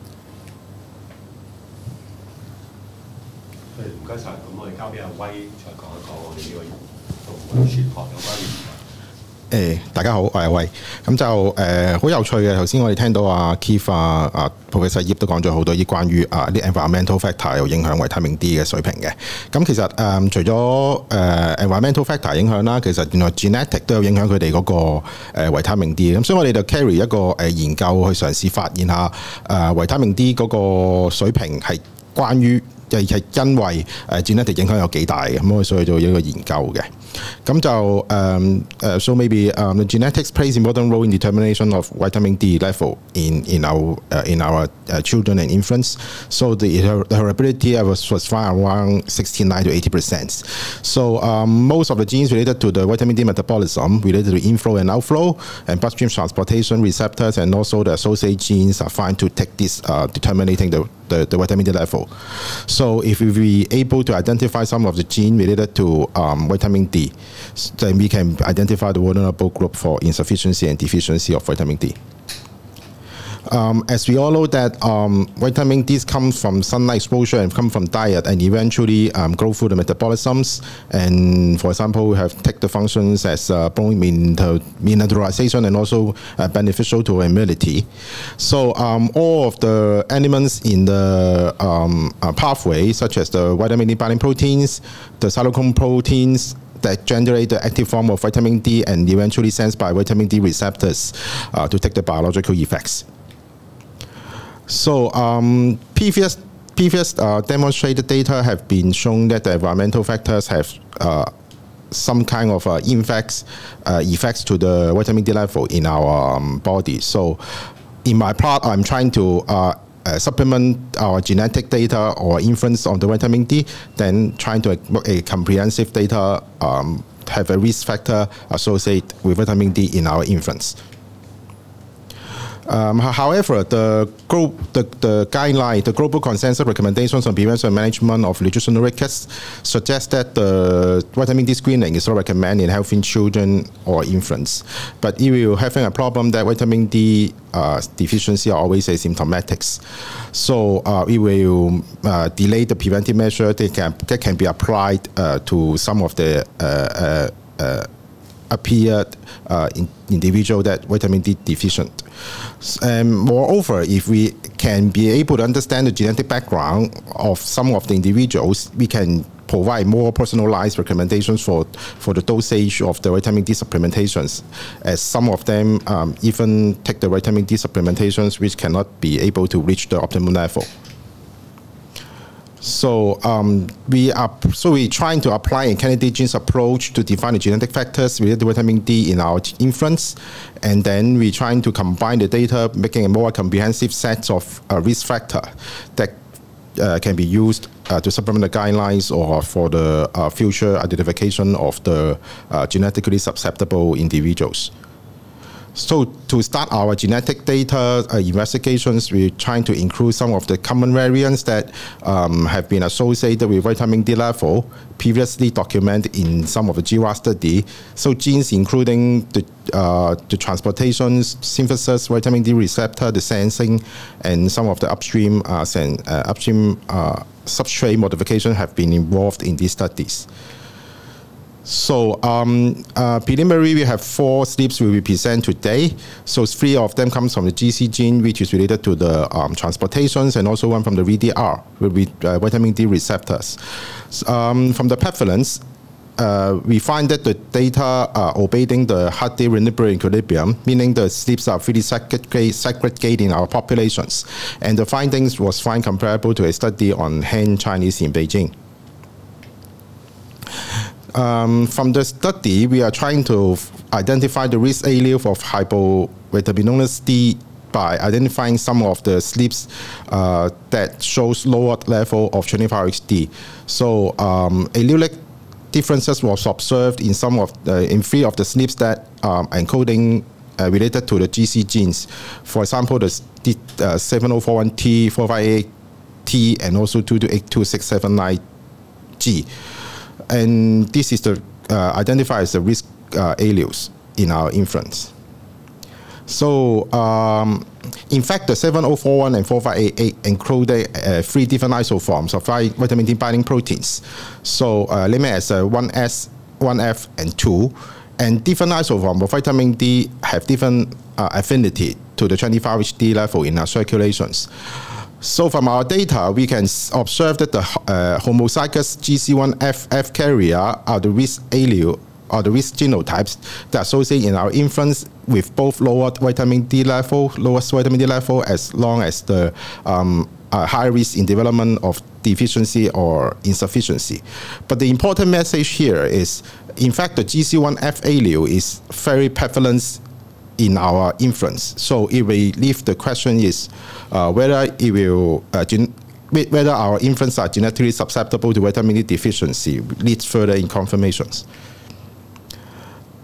唔該晒，咁我哋交俾阿威再講一講我哋呢個同血學有關嘅。 誒，大家好，我係阿威。咁就誒好有趣嘅。頭先我哋聽到阿 Keith 啊、啊 Professor Yip都講咗好多啲關於啊啲 environmental factor 有影響維他命 D 嘅水平嘅。咁其實誒、呃、除咗誒、呃、environmental factor 影響啦，其實原來 genetic 都有影響佢哋嗰個誒、呃、維他命 D。咁所以我哋就 carry 一個誒研究去嘗試發現下誒、呃、維他命 D 嗰個水平係關於係係因為誒 genetic 影響有幾大嘅。咁我所以做一個研究嘅。咁就誒誒 so maybe um, the genetics plays important role in determination of vitamin D level in in our uh, in our uh, children and infants. So the, the heritability was was found around sixty-nine to eighty percent. So um, most of the genes related to the vitamin D metabolism, related to inflow and outflow, and bloodstream transportation receptors, and also the associated genes are found to take this uh, determining the The, the vitamin D level. So if we be able to identify some of the gene related to um, vitamin D, then we can identify the vulnerable group for insufficiency and deficiency of vitamin D. Um, as we all know that um, vitamin D comes from sunlight exposure and come from diet and eventually um, go through the metabolisms. And for example, we have take the functions as uh, bone mineralization and also uh, beneficial to immunity. So um, all of the elements in the um, uh, pathway, such as the vitamin D binding proteins, the cytochrome proteins, that generate the active form of vitamin D and eventually sensed by vitamin D receptors uh, to take the biological effects. So um, previous, previous uh, demonstrated data have been shown that the environmental factors have uh, some kind of uh, effects, uh, effects to the vitamin D level in our um, body. So in my part, I'm trying to uh, Uh, supplement our genetic data or inference on the vitamin D, then trying to make a comprehensive data um, have a risk factor associated with vitamin D in our inference. Um, however, the, group, the, the guideline, the global consensus recommendations on prevention and management of nutritional rickets suggest that the vitamin D screening is not recommended in healthy children or infants. But if you're having a problem that vitamin D uh, deficiency are always asymptomatic, so uh, it will uh, delay the preventive measure that can, that can be applied uh, to some of the uh, uh, uh, appeared uh, in individual that vitamin D deficient. And moreover, if we can be able to understand the genetic background of some of the individuals, we can provide more personalized recommendations for, for the dosage of the vitamin D supplementations, as some of them um, even take the vitamin D supplementations which cannot be able to reach the optimum level. So um, we are so we're trying to apply a candidate genes approach to define the genetic factors related to vitamin D in our inference, and then we're trying to combine the data, making a more comprehensive set of uh, risk factor that uh, can be used uh, to supplement the guidelines or for the uh, future identification of the uh, genetically susceptible individuals. So to start our genetic data uh, investigations, we're trying to include some of the common variants that um, have been associated with vitamin D level, previously documented in some of the G W A S study. So genes including the, uh, the transportation, synthesis, vitamin D receptor, the sensing, and some of the upstream, uh, sen uh, upstream uh, substrate modification have been involved in these studies. So um, uh, preliminary, we have four S N Ps we will present today. So three of them comes from the G C gene, which is related to the um, transportations, and also one from the V D R, with uh, vitamin D receptors. Um, from the prevalence, uh, we find that the data are obeying the Hardy Renewable equilibrium, meaning the S N Ps are really segregated in our populations. And the findings was found comparable to a study on Han Chinese in Beijing. Um, from the study, we are trying to identify the risk allele of hypovitaminous D by identifying some of the S N Ps uh, that shows lower level of twenty-four H D. So um, allelic differences was observed in some of the, in three of the S N Ps that um, encoding uh, related to the G C genes. For example, the uh, seven oh four one T, four five eight T, and also two two eight two six seven nine G. And this is the uh, identified as the risk uh, alleles in our inference. So, um, in fact, the seven oh four one and four five eight eight include uh, three different isoforms of vitamin D binding proteins. So, uh, limit as uh, one S, one F, and two. And different isoforms of vitamin D have different uh, affinity to the twenty-four H D level in our circulations. So from our data, we can observe that the uh, homozygous G C one F F carrier are the risk allele or the risk genotypes that associate in our inference with both lower vitamin D level, lowest vitamin D level, as long as the um, uh, high risk in development of deficiency or insufficiency. But the important message here is, in fact, the G C one F allele is very prevalent in our inference. So if we leave, the question is uh, whether it will uh, whether our inference are genetically susceptible to vitamin D deficiency leads further in confirmations.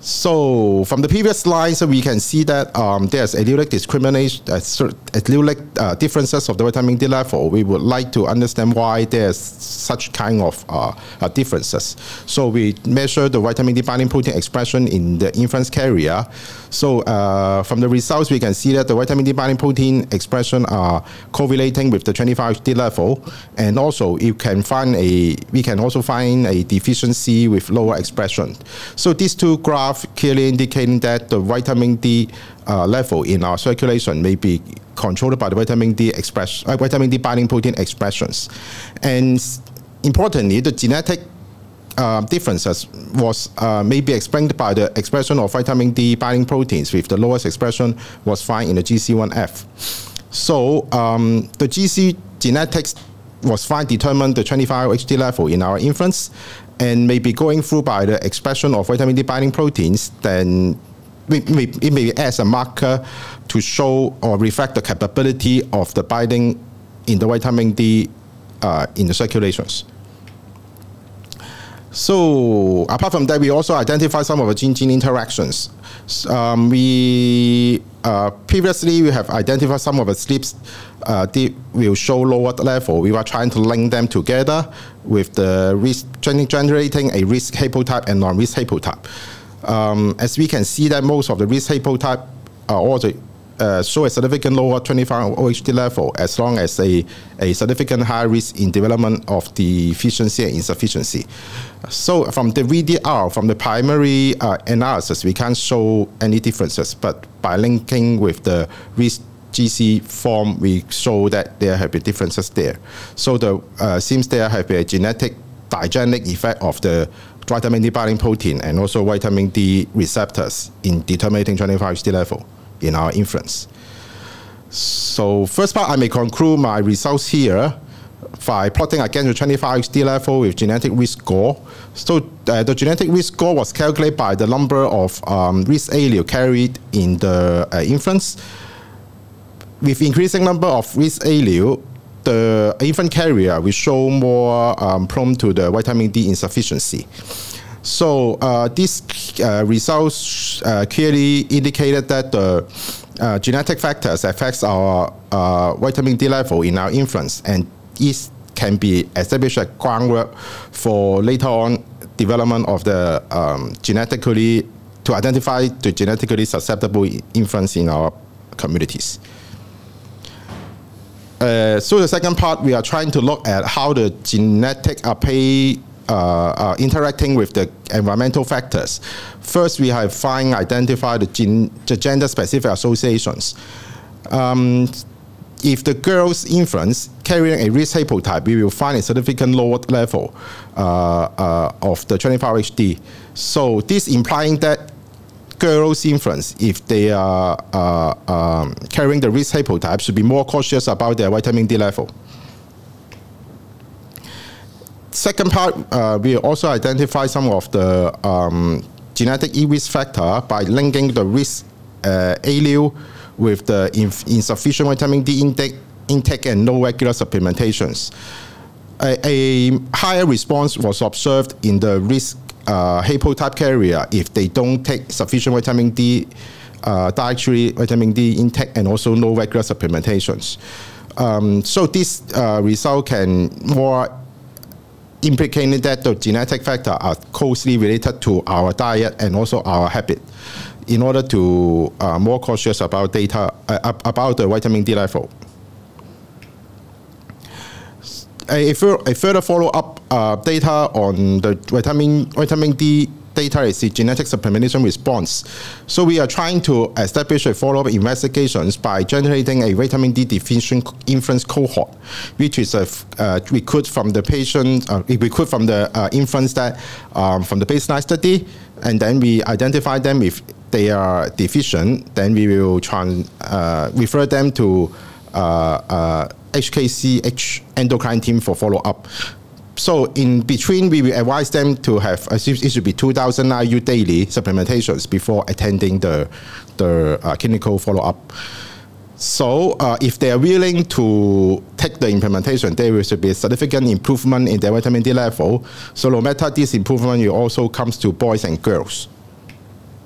So from the previous slides, we can see that um, there's allelic discrimination, uh, allelic uh, differences of the vitamin D level. We would like to understand why there's such kind of uh, uh, differences. So we measure the vitamin D binding protein expression in the infant carrier. So uh, from the results, we can see that the vitamin D binding protein expression are correlating with the twenty-five H D level, and also you can find a we can also find a deficiency with lower expression. So these two graphs clearly indicating that the vitamin D uh, level in our circulation may be controlled by the vitamin D express, uh, vitamin D binding protein expressions. And importantly, the genetic uh, differences was uh, may be explained by the expression of vitamin D binding proteins, with the lowest expression was found in the G C one F. So um, the G C genetics was found determined the twenty-five H D level in our infants, and may be going through by the expression of vitamin D binding proteins, then it may, it may as a marker to show or reflect the capability of the binding in the vitamin D uh, in the circulations. So apart from that, we also identify some of the gene-gene interactions. Um, we uh, previously we have identified some of the sleeps uh, that will show lower level. We were trying to link them together with the risk, generating a risk haplotype and non-risk haplotype. Um, as we can see that most of the risk haplotype are also Uh, show a significant lower twenty-five O H D level, as long as a, a significant high risk in development of deficiency and insufficiency. So from the V D R, from the primary uh, analysis, we can't show any differences, but by linking with the risk G C form, we show that there have been differences there. So the uh, seems there have been a genetic digenic effect of the vitamin D binding protein and also vitamin D receptors in determining twenty-five H D level in our infants. So first part, I may conclude my results here by plotting against the twenty-five H D level with genetic risk score. So uh, the genetic risk score was calculated by the number of um, risk allele carried in the uh, infants. With increasing number of risk allele, the infant carrier will show more um, prone to the vitamin D insufficiency. So uh, these uh, results uh, clearly indicated that the uh, genetic factors affects our uh, vitamin D level in our infants, and this can be established as groundwork for later on development of the um, genetically, to identify the genetically susceptible infants in our communities. Uh, so the second part, we are trying to look at how the genetic are pay Uh, uh, interacting with the environmental factors. First, we have find identify the, gen the gender-specific associations. Um, if the girl's infants carrying a risk haplotype, we will find a significant lower level uh, uh, of the twenty-five H D. So this implying that girls' infants, if they are uh, um, carrying the risk haplotype, should be more cautious about their vitamin D level. Second part, uh, we also identify some of the um, genetic risk factor by linking the risk uh, allele with the inf insufficient vitamin D intake, intake and no regular supplementations. A, a higher response was observed in the risk uh, haplotype carrier if they don't take sufficient vitamin D, uh, dietary vitamin D intake, and also no regular supplementations. Um, so this uh, result can more implicating that the genetic factors are closely related to our diet and also our habit, in order to uh, more cautious about data uh, about the vitamin D level. A, a further follow-up uh, data on the vitamin vitamin D data is the genetic supplementation response. So we are trying to establish a follow-up investigations by generating a vitamin D deficient infants cohort, which is a uh, recruit from the patient, uh, recruit from the uh, infants that um, from the baseline study, and then we identify them if they are deficient. Then we will try and uh, refer them to uh, uh, H K C H endocrine team for follow-up. So in between, we will advise them to have, it should be two thousand I U daily supplementations before attending the, the uh, clinical follow-up. So uh, if they are willing to take the implementation, there will be a significant improvement in their vitamin D level. So no matter this improvement, it also comes to boys and girls.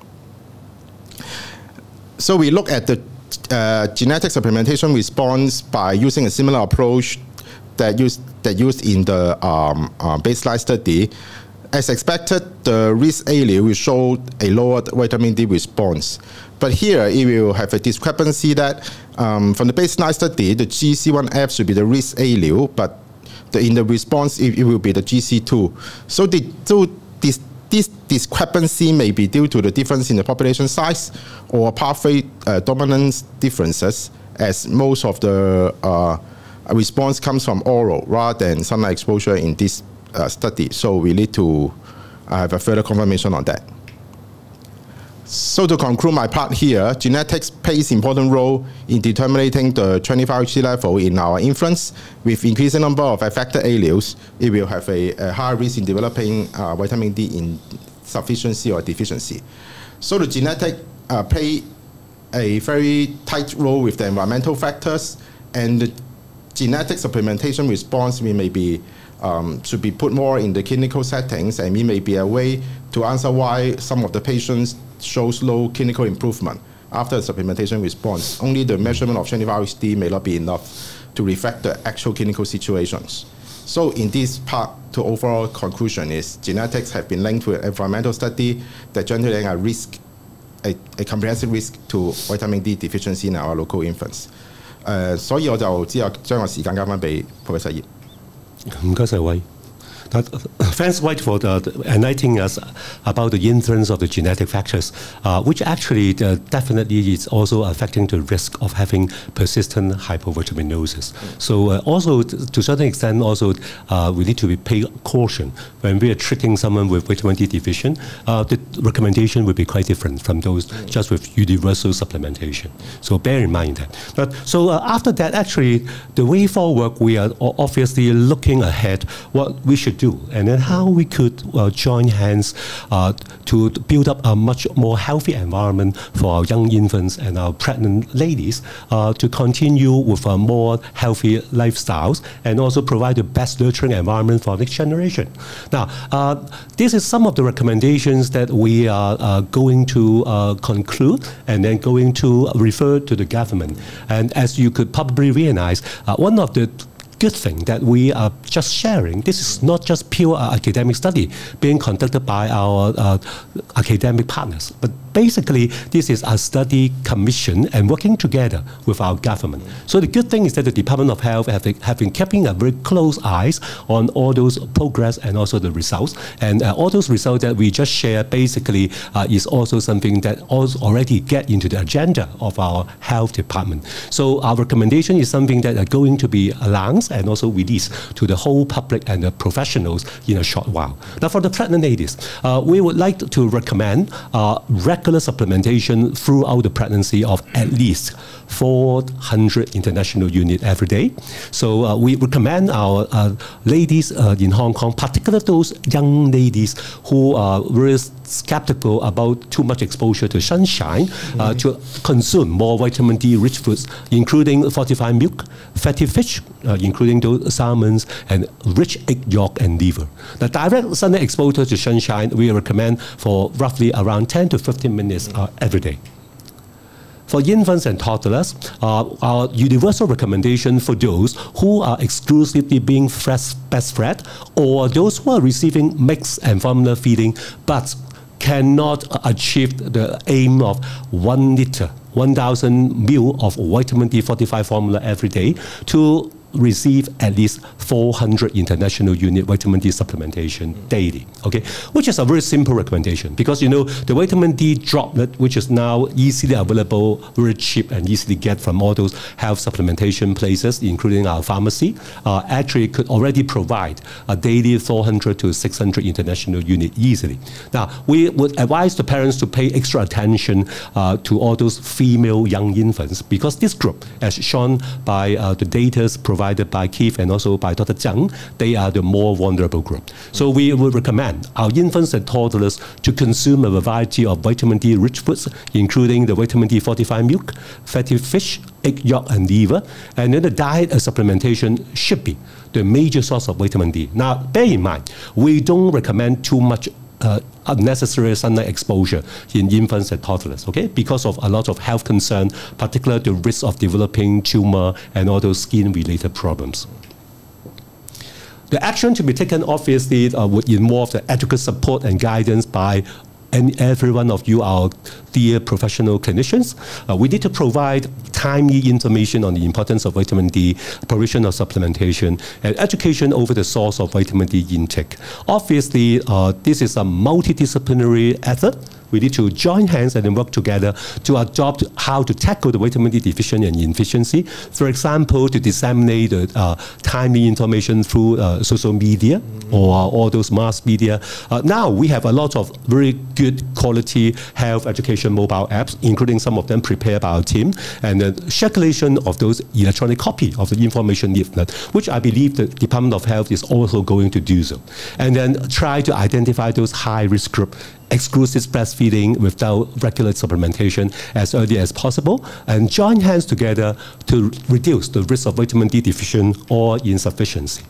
so we look at the uh, genetic supplementation response by using a similar approach that used that used in the um, uh, baseline study. As expected, the risk allele will show a lower vitamin D response. But here, it will have a discrepancy that um, from the baseline study, the G C one F should be the risk allele, but the, in the response, it, it will be the G C two. So, the, so this, this discrepancy may be due to the difference in the population size or pathway uh, dominance differences, as most of the uh, response comes from oral rather than sunlight exposure in this Uh, study, so we need to uh, have a further confirmation on that. So to conclude my part here, genetics plays important role in determining the twenty-five H T level in our infants. With increasing number of affected alleles, it will have a, a higher risk in developing uh, vitamin D insufficiency or deficiency. So the genetic uh, play a very tight role with the environmental factors, and the genetic supplementation response we may be Um, should be put more in the clinical settings, and it may be a way to answer why some of the patients show slow clinical improvement after the supplementation response. Only the measurement of twenty-five H T may not be enough to reflect the actual clinical situations. So in this part, the overall conclusion is genetics have been linked to an environmental study that generating a risk, a, a comprehensive risk to vitamin D deficiency in our local infants. Uh, 所以我就之後將個時間交翻俾 Professor Yip。 唔該晒偉。Now, thanks, White, for the, the enlightening us about the influence of the genetic factors, uh, which actually uh, definitely is also affecting the risk of having persistent hypovitaminosis. So uh, also, to a certain extent, also uh, we need to be pay caution when we are treating someone with vitamin D deficient. Uh, the recommendation would be quite different from those just with universal supplementation. So bear in mind that. But so uh, after that, actually, the way forward, we are obviously looking ahead what we should do, and then how we could uh, join hands uh, to build up a much more healthy environment for our young infants and our pregnant ladies uh, to continue with a more healthy lifestyles and also provide the best nurturing environment for next generation. Now, uh, this is some of the recommendations that we are uh, going to uh, conclude and then going to refer to the government. And as you could probably realize, uh, one of the good thing that we are just sharing, this is not just pure uh, academic study being conducted by our uh, academic partners, but basically this is a study commission and working together with our government. So the good thing is that the Department of Health have, have been keeping a very close eyes on all those progress and also the results. And uh, all those results that we just share basically uh, is also something that also already get into the agenda of our health department. So our recommendation is something that are going to be announced and also released to the whole public and the professionals in a short while. Now, for the pregnant ladies, uh, we would like to recommend uh, regular supplementation throughout the pregnancy of at least four hundred international units every day. So uh, we recommend our uh, ladies uh, in Hong Kong, particularly those young ladies who are very skeptical about too much exposure to sunshine, mm-hmm. uh, to consume more vitamin D rich foods, including fortified milk, fatty fish, uh, including those salmons, and rich egg yolk and liver. The direct sunlight exposure to sunshine we recommend for roughly around ten to fifteen minutes uh, every day. For infants and toddlers, uh, our universal recommendation for those who are exclusively being breastfed or those who are receiving mixed and formula feeding but cannot achieve the aim of one liter, one thousand milliliters of vitamin D fortified formula every day to receive at least four hundred international unit vitamin D supplementation daily, okay? Which is a very simple recommendation because, you know, the vitamin D droplet, which is now easily available, very cheap and easily get from all those health supplementation places, including our pharmacy, uh, actually could already provide a daily four hundred to six hundred international unit easily. Now, we would advise the parents to pay extra attention uh, to all those female young infants because this group, as shown by uh, the data provided provided by Keith and also by Doctor Zhang, they are the more vulnerable group. So we would recommend our infants and toddlers to consume a variety of vitamin D rich foods, including the vitamin D fortified milk, fatty fish, egg yolk and liver, and then the diet and supplementation should be the major source of vitamin D. Now, bear in mind, we don't recommend too much uh, unnecessary sunlight exposure in infants and toddlers, okay? Because of a lot of health concern, particularly the risk of developing tumor and all those skin-related problems. The action to be taken obviously uh, would involve the adequate support and guidance by and every one of you, our dear professional clinicians. Uh, we need to provide timely information on the importance of vitamin D, provision of supplementation, and education over the source of vitamin D intake. Obviously, uh, this is a multidisciplinary effort. We need to join hands and work together to adopt how to tackle the vitamin D deficiency and inefficiency. For example, to disseminate the uh, timely information through uh, social media or uh, all those mass media. Uh, now we have a lot of very good quality health education mobile apps, including some of them prepared by our team, and the circulation of those electronic copy of the information leaflet, which I believe the Department of Health is also going to do so. And then try to identify those high-risk group, exclusive breastfeeding without regular supplementation as early as possible, and join hands together to reduce the risk of vitamin D deficiency or insufficiency.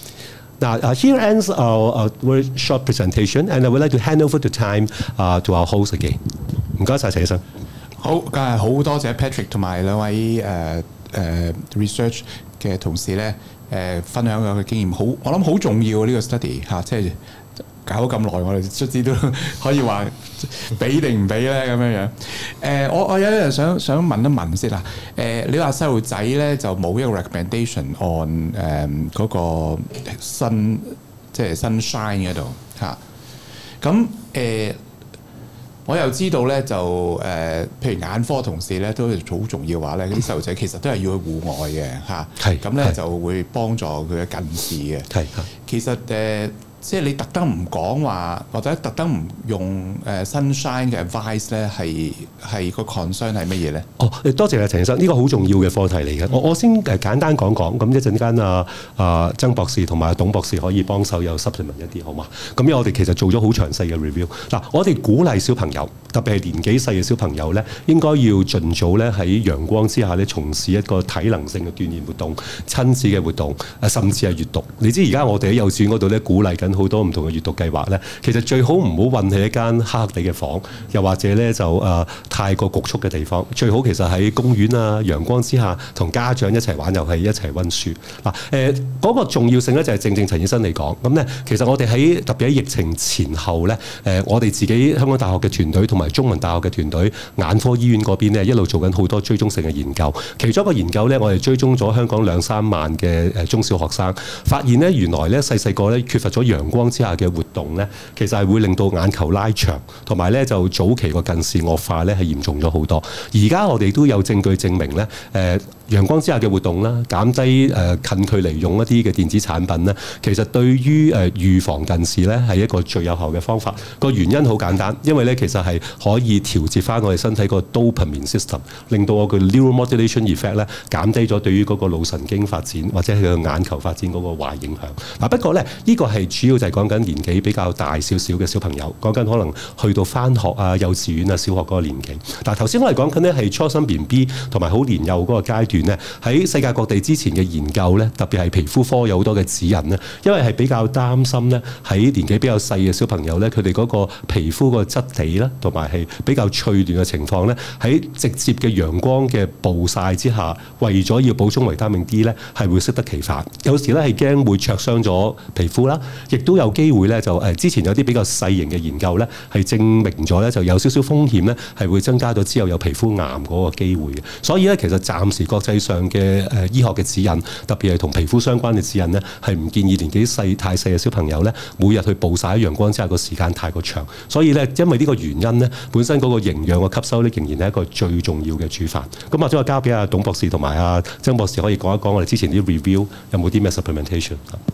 Now, uh, here ends our, our very short presentation, and I would like to hand over the time uh, to our host again. 唔該晒陳醫生。 好，梗係好多謝 Patrick 同埋兩位誒誒、呃呃、research 嘅同事咧，誒、呃、分享佢嘅經驗，好我諗好重要呢、這個 study 嚇、啊，即係搞咗咁耐，我哋卒之都可以話俾定唔俾咧咁樣樣。誒、呃，我我有一樣想想問一問先啦。誒、呃，你話細路仔咧就冇一個 recommendation on 誒、呃、嗰、那個新即係 sunshine 嗰度嚇。咁、啊、誒。呃我又知道咧，就誒、呃，譬如眼科同事咧，都好重要話咧，啲細路仔其實都係要去戶外嘅嚇，咁咧就會幫助佢嘅近視嘅。係，其實誒、呃，即係你特登唔講話，或者特登唔用誒 sunshine 嘅 advice 咧，係係個 concern 係乜嘢咧？ 哦，多謝啊陳醫生，呢、這個好重要嘅課題嚟嘅。我我先誒簡單講講，咁一陣間啊啊曾博士同埋董博士可以幫手有 supplement 一啲，好嘛？咁因為我哋其實做咗好詳細嘅 review。嗱，我哋鼓勵小朋友，特別係年紀細嘅小朋友咧，應該要盡早咧喺陽光之下咧從事一個體能性嘅鍛鍊活動、親子嘅活動，誒甚至係閱讀。你知而家我哋喺幼稚園嗰度咧鼓勵緊好多唔同嘅閱讀計劃咧，其實最好唔好韞喺一間黑黑地嘅房，又或者咧就誒、呃、太過局促嘅地方，最好其實喺公園啊、陽光之下，同家長一齊玩遊戲、一齊温書。嗱誒嗰個重要性咧就係正正陳醫生嚟講，咁咧其實我哋喺特別喺疫情前後咧，誒、呃、我哋自己香港大學嘅團隊同埋中文大學嘅團隊眼科醫院嗰邊咧一路做緊好多追蹤性嘅研究。其中一個研究咧，我哋追蹤咗香港兩三萬嘅誒中小學生，發現咧原來咧細細個咧缺乏咗陽光之下嘅活動咧，其實係會令到眼球拉長，同埋咧就早期個近視惡化咧係嚴重咗好多。而家我哋都有證據證明咧，誒、呃、陽光之下嘅活動啦，減低誒、呃、近距離用一啲嘅電子產品咧，其實對於誒、呃、預防近視咧係一個最有效嘅方法。個原因好簡單，因為咧其實係可以調節翻我哋身體個 dopamine system， 令到我個 neuromodulation effect 咧減低咗對於嗰個腦神經發展或者係個眼球發展嗰個壞影響。嗱不過咧呢、這個係主要就係講緊年紀比較大少少嘅小朋友，講緊可能去到返學啊、幼稚園啊、小學嗰個年紀。嗱頭先我哋講緊呢係初生 B B 同埋好年幼嗰個階段呢，喺世界各地之前嘅研究呢，特別係皮膚科有好多嘅指引呢，因為係比較擔心呢，喺年紀比較細嘅小朋友呢，佢哋嗰個皮膚個質地啦，同埋係比較脆嫩嘅情況呢，喺直接嘅陽光嘅暴曬之下，為咗要補充維他命 D 呢，係會適得其反。有時呢係驚會灼傷咗皮膚啦，亦都有機會呢，就誒之前有啲比較細型嘅研究呢，係證明咗呢，就有少少風險呢，係會增加咗之後有皮膚癌嗰個機會嘅。所以呢，其實暫時國際上嘅誒醫學嘅指引，特別係同皮膚相關嘅指引呢，係唔建議年紀細太細嘅小朋友呢，每日去暴曬喺陽光之下個時間太過長。所以呢，因為呢個原因呢，本身嗰個營養嘅吸收呢，仍然係一個最重要嘅主飯。咁或者我交俾阿董博士同埋阿曾博士可以講一講我哋之前啲 review 有冇啲咩 supplementation。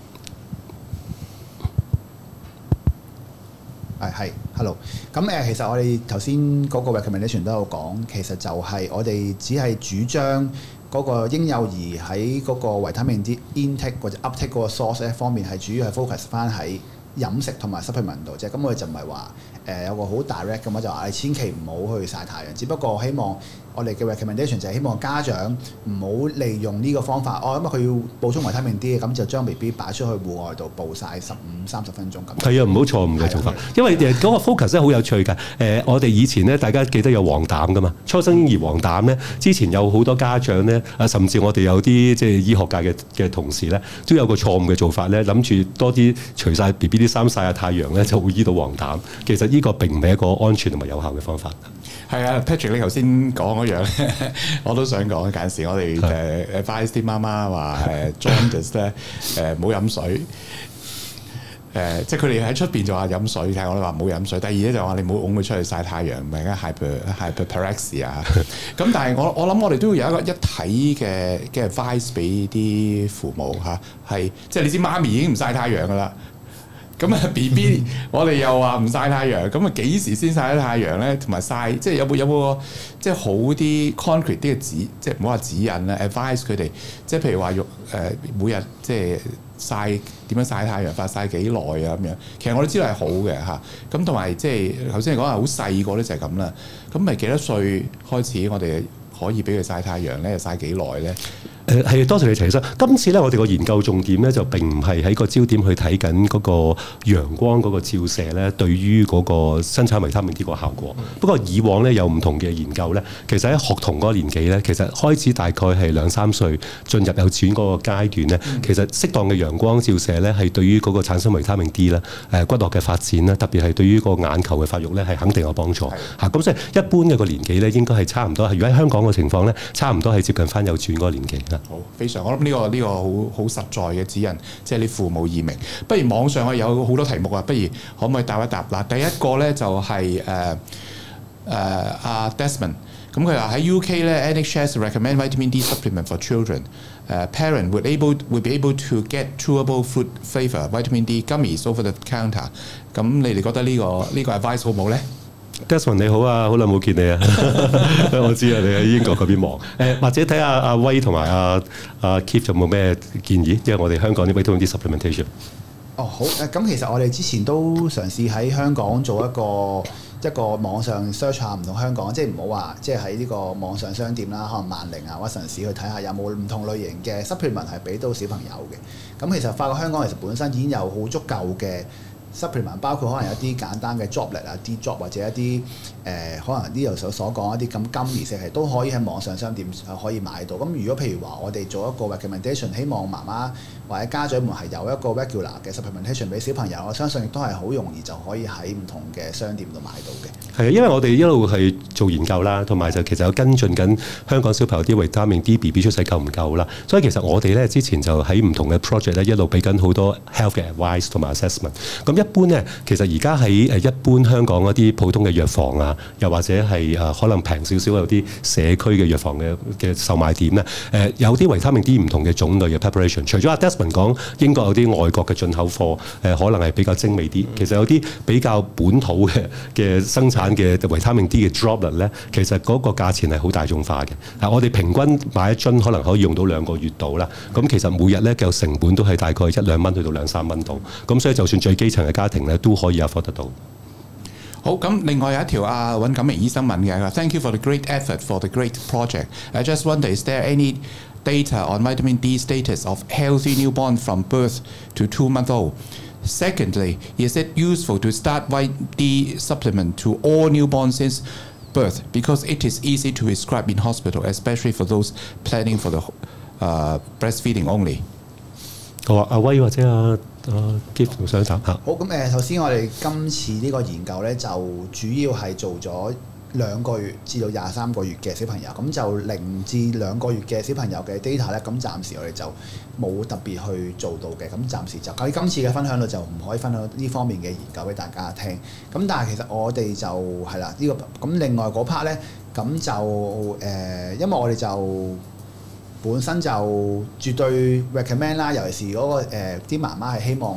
係係 ，hello。咁誒，其實我哋頭先嗰個 recommendation 都有講，其實就係我哋只係主張嗰個嬰幼兒喺嗰個維他命 D intake 或者 uptake 嗰個 source 咧方面係主要係 focus 翻喺飲食同埋 supplement 度啫。咁我哋就唔係話誒有個好 direct 咁啊，就話你千祈唔好去曬太陽。只不過希望我哋嘅 recommendation 就係希望家長唔好利用呢個方法，哦，因為佢要補充維他命 D 嘅，咁就將 B B 擺出去戶外度暴曬十五三十分鐘咁。 係啊，唔好錯誤嘅做法，因為誒嗰個 focus 咧好有趣㗎。誒，我哋以前咧，大家記得有黃疸㗎嘛，初生嬰兒黃疸咧，之前有好多家長咧，啊，甚至我哋有啲即係醫學界嘅嘅同事咧，都有個錯誤嘅做法咧，諗住多啲除晒 B B 啲衫曬下太陽咧，就會醫到黃疸。其實呢個並唔係一個安全同埋有效嘅方法。 係啊 ，Patrick 你頭先講嗰樣咧，我都想講嗰陣時，我哋誒 advise 啲媽媽話誒 jaundice 咧誒唔好飲水。誒，即係佢哋喺出邊就話飲水，但係我哋話唔好飲水。第二咧就話你唔好擁佢出去曬太陽，唔係而家 hyper hyperpyrexia 啊。咁但係我我諗我哋都要有一個一體嘅嘅 advice 俾啲父母嚇，係即係你知媽咪已經唔曬太陽㗎啦。咁啊 B B 我哋又話唔曬太陽，咁啊幾時先曬得太陽咧？同埋曬即係有冇有冇即係好啲 concrete 啲嘅指，即係唔好話指引啦 advise 佢哋，即係譬如話用誒每日即係曬點樣曬太陽法，曬幾耐啊咁樣。其實我哋知道係好嘅嚇。咁同埋即係頭先你講係好細個咧就係咁啦。咁咪幾多歲開始我哋可以俾佢曬太陽咧？曬幾耐咧？ 誒係多謝你陳醫生。今次咧，我哋個研究重點咧就並唔係喺個焦點去睇緊嗰個陽光嗰個照射咧，對於嗰個生產維他命 D 個效果。不過以往咧有唔同嘅研究咧，其實喺學童嗰個年紀咧，其實開始大概係兩三歲進入幼稚園嗰個階段咧，其實適當嘅陽光照射咧係對於嗰個產生維他命 D 啦、誒骨骼嘅發展啦，特別係對於個眼球嘅發育咧係肯定有幫助嚇。咁所以一般嘅個年紀咧應該係差唔多係，如果喺香港嘅情況咧，差唔多係接近翻幼稚園嗰個年紀。 好，非常，我諗呢、這個呢、這個好好實在嘅指引，即係你父母易明。不如網上我有好多題目啊，不如可唔可以答一答？嗱，第一個咧就係誒誒阿 Desmond，咁佢話喺 U K 咧 N H S recommend vitamin D supplement for children。誒 parent would able would be able to get chewable fruit flavour vitamin D gummies over the counter。咁你哋覺得呢、這個呢、這個 advice 好唔好咧？ Desmond 你好啊，好耐冇見你啊！我知啊，你喺英國嗰邊忙。誒，或者睇下阿威同埋阿阿 Keith 有冇咩建議？因為我哋香港啲 vitamin D supplementation。 哦，好誒，咁其實我哋之前都嘗試喺香港做一個一個網上 search 下唔同香港，即係唔好話即係喺呢個網上商店啦，可能萬寧啊、屈臣氏去睇下有冇唔同類型嘅 supplement 係俾到小朋友嘅。咁其實發覺香港其實本身已經有好足夠嘅。supplement 包括可能有啲簡單嘅 droplet 啊、D drop 或者一啲誒、呃、可能呢度所所講一啲咁金兒式係都可以喺網上商店可以買到。咁如果譬如話我哋做一個 recommendation，希望媽媽或者家長們係有一個 regular 嘅 supplementation 俾小朋友，我相信亦都係好容易就可以喺唔同嘅商店度買到嘅。 係啊，因為我哋一路係做研究啦，同埋就其實有跟進緊香港小朋友啲維他命 D B B 出世夠唔夠啦。所以其實我哋咧之前就喺唔同嘅 project 咧一路俾緊好多 health 嘅 advice 同埋 assessment。咁一般咧，其實而家喺誒一般香港嗰啲普通嘅藥房啊，又或者係誒可能平少少有啲社區嘅藥房嘅嘅售賣點咧，誒有啲維他命 D 唔同嘅種類嘅 preparation。除咗阿 Desmond 講英國有啲外國嘅進口貨，誒可能係比較精美啲。其實有啲比較本土嘅嘅生產嘅維他命 D 嘅 droplet 咧，其實嗰個價錢係好大眾化嘅。啊，我哋平均買一樽可能可以用到兩個月度啦。咁其實每日咧嘅成本都係大概一兩蚊去到兩三蚊度。咁所以就算最基層嘅家庭咧，都可以 afford 得到。 好，咁另外有一條阿尹錦明醫生問嘅，Thank you for the great effort for the great project. I just wonder, is there any data on vitamin D status of healthy newborn from birth to two months old? Secondly, is it useful to start vitamin D supplement to all newborns since birth because it is easy to prescribe in hospital, especially for those planning for the uh, breastfeeding only? 好啊，阿威或者阿阿 Keith 想答下。 好，咁誒，首先我哋今次呢個研究咧，就主要係做咗兩個月至到廿三個月嘅小朋友，咁就零至兩個月嘅小朋友嘅 data 咧，咁暫時我哋就冇特別去做到嘅，咁暫時就喺今次嘅分享度就唔可以分享呢方面嘅研究俾大家聽。咁但係其實我哋就係啦，呢、這個咁另外嗰 part 咧，咁就誒、呃，因為我哋就本身就絕對 recommend 啦，尤其是嗰、那個誒啲、呃、媽媽係希望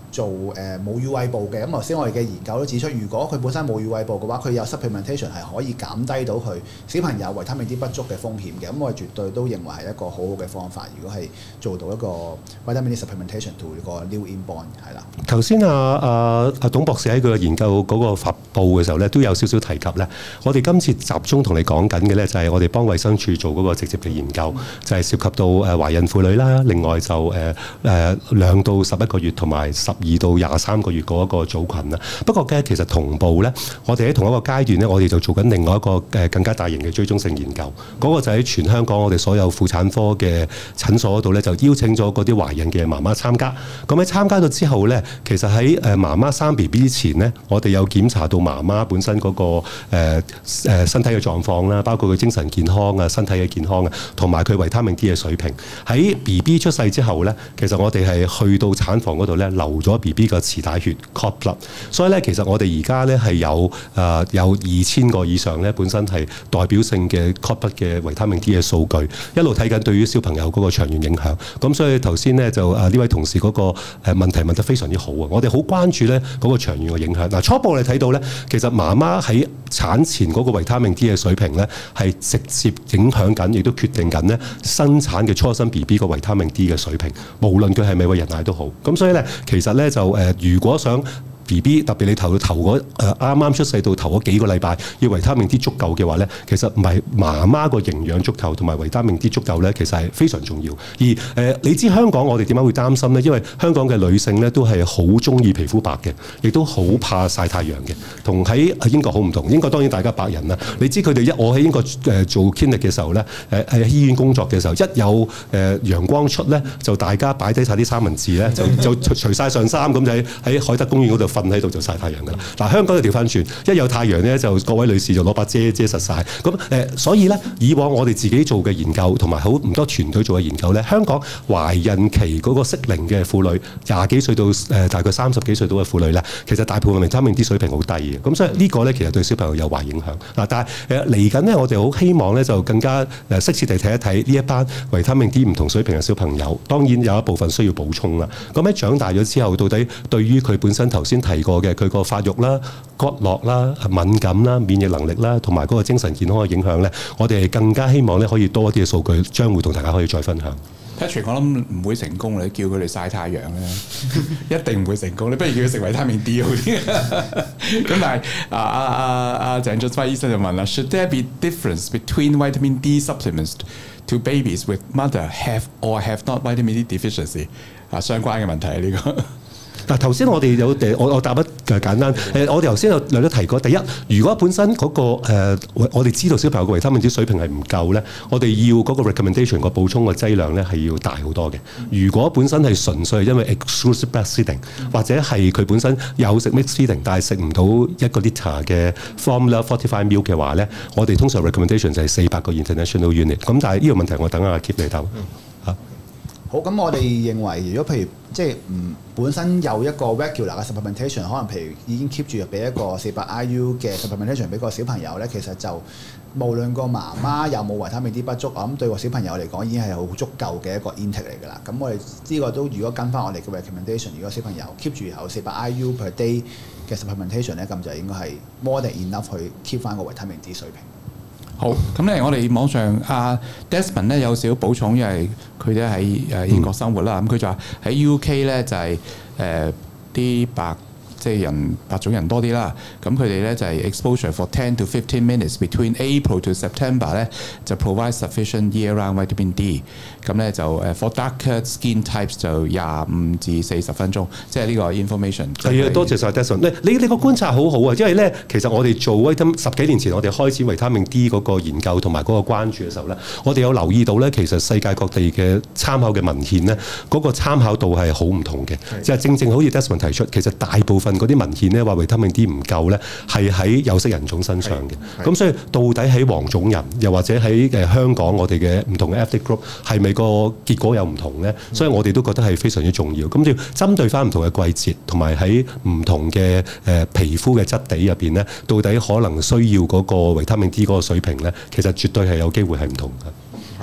做誒母乳餵哺嘅。咁頭先我哋嘅研究都指出，如果佢本身母乳餵哺嘅話，佢有 supplementation 係可以減低到佢小朋友維他命 D 不足嘅風險嘅。咁我哋絕對都認為係一個好好嘅方法。如果係做到一個維他命 D supplementation to 個 new inborn 係啦。 頭先啊啊啊董博士喺佢嘅研究嗰個發布嘅時候咧，都有少少提及咧。我哋今次集中同你講緊嘅咧，就係我哋幫衛生署做嗰個直接嘅研究，就係涉及到誒懷孕婦女啦，另外就誒誒兩到十一個月同埋十二到廿三個月嗰一個組群啦。不過咧，其實同步咧，我哋喺同一個階段咧，我哋就做緊另外一個誒更加大型嘅追蹤性研究。嗰、那個就喺全香港我哋所有婦產科嘅診所嗰度咧，就邀請咗嗰啲懷孕嘅媽媽參加。咁喺參加咗之後咧，其實喺誒媽媽生 B B 之前咧，我哋有檢查到媽媽本身嗰、那個誒誒、呃、身體嘅狀況啦，包括佢精神健康啊、身體嘅健康啊，同埋佢維他命 D 嘅水平。喺 B B 出世之後咧，其實我哋係去到產房嗰度咧，留咗 B B 嘅臍帶血 cord blood。所以咧，其實我哋而家咧係有誒、呃、有二千個以上咧，本身係代表性嘅 cord blood 嘅維他命 D 嘅數據，一路睇緊對於小朋友嗰個長遠影響。咁所以頭先咧就誒呢位同事嗰個誒問題問得非常之好啊！我哋好關注咧嗰個長遠嘅影響。嗱，初步我哋睇到咧，其實媽媽喺產前嗰個維他命 D 嘅水平咧，係直接影響緊，亦都決定緊咧生產嘅初生 B B 個維他命 D 嘅水平，無論佢係咪餵人奶都好。咁所以咧，其實咧就誒、呃，如果想B B 特別你頭頭嗰誒啱啱出世到頭嗰幾個禮拜，要維他命 D 足夠嘅話咧，其實唔係媽媽個營養足夠同埋維他命 D 足夠咧，其實係非常重要。而誒、呃，你知香港我哋點解會擔心咧？因為香港嘅女性咧都係好中意皮膚白嘅，亦都好怕曬太陽嘅，同喺英國好唔同。英國當然大家白人啦，你知佢哋一我喺英國誒做 clinic 嘅時候咧，誒喺醫院工作嘅時候，一有誒陽光出咧，就大家擺低晒啲三文治咧，就就除晒上衫咁就喺喺海德公園嗰度瞓喺度就曬太陽㗎啦。嗱，香港就調翻轉，一有太陽咧就各位女士就攞把遮遮實晒。咁誒，所以咧以往我哋自己做嘅研究同埋好唔多團隊做嘅研究咧，香港懷孕期嗰個適齡嘅婦女，廿幾歲到誒大概三十幾歲到嘅婦女咧，其實大部分維他命 D 水平好低嘅。咁所以呢個咧其實對小朋友有壞影響。嗱，但係誒嚟緊咧，我哋好希望咧就更加誒適切地睇一睇呢一班維他命 D 唔同水平嘅小朋友，當然有一部分需要補充啦。咁喺長大咗之後，到底對於佢本身頭先提過嘅佢個發育啦、骨骼啦、敏感啦、免疫能力啦，同埋嗰個精神健康嘅影響咧，我哋更加希望咧可以多一啲嘅數據，將會同大家可以再分享。 Patrick， 我諗唔會成功，你叫佢哋曬太陽咧，一定唔會成功。你不如叫佢食維他命 D 好啲。咁但係啊啊啊啊鄭俊輝醫生就問啦 ，Should there be difference between vitamin D supplements to babies with mother have or have not vitamin D deficiency？ 啊，相關嘅問題係呢個。 嗱，頭先我哋有誒，我我答得誒簡單。誒，我哋頭先有略都提過。第一，如果本身嗰、那個、呃、我哋知道小朋友嘅維他命 D 水平係唔夠咧，我哋要嗰個 recommendation 個補充嘅劑量咧係要大好多嘅。如果本身係純粹因為 exclusive breastfeeding，或者係佢本身有食 mixed feeding，但係食唔到一個 litre 嘅 formula fortified milk 嘅話咧，我哋通常 recommendation 就係四百個 international unit。咁但係呢個問題我等阿 Keep 嚟答。嚇。 好，咁我哋認為，如果譬如即係唔本身有一個 regular 嘅 supplementation， 可能譬如已經 keep 住俾一個四百 I U 嘅 supplementation 俾個小朋友咧，其實就無論個媽媽有冇維他命 D 不足，我諗對個小朋友嚟講已經係好足夠嘅一個 intake 嚟㗎啦。咁我哋呢個都如果跟翻我哋嘅 recommendation， 如果小朋友 keep 住有四百 I U per day 嘅 supplementation 咧，咁就應該係 more than enough 去 keep 翻個維他命 D 水平。 好，咁咧我哋網上阿 Desmond 咧有少少補充，因為佢哋喺誒英國生活啦，咁佢、嗯、就話喺 U K 咧就係誒啲白即係人白種人多啲啦，咁佢哋咧就係 exposure for ten to fifteen minutes between April to September 咧就 provide sufficient year-round vitamin D， 咁咧就誒 for darker skin types 就廿五至四十分鐘，即係呢個 information。係啊， 多謝晒 Desmond。你你個觀察好好啊，因為咧其實我哋做維他十幾年前我哋開始維他命 D 嗰個研究同埋嗰個關注嘅時候咧，我哋有留意到咧，其實世界各地嘅參考嘅文獻咧，嗰、那個參考度係好唔同嘅，就係正正好似 Desmond 提出，其實大部分嗰啲文獻咧話維他命 D 唔夠咧，係喺有色人種身上嘅。咁所以到底喺黃種人，又或者喺誒香港我哋嘅唔同嘅 ethnic group， 係咪個結果有唔同咧？所以我哋都覺得係非常之重要。咁就針對翻唔同嘅季節，同埋喺唔同嘅誒皮膚嘅質地入邊咧，到底可能需要嗰個維他命 D 嗰個水平咧，其實絕對係有機會係唔同嘅。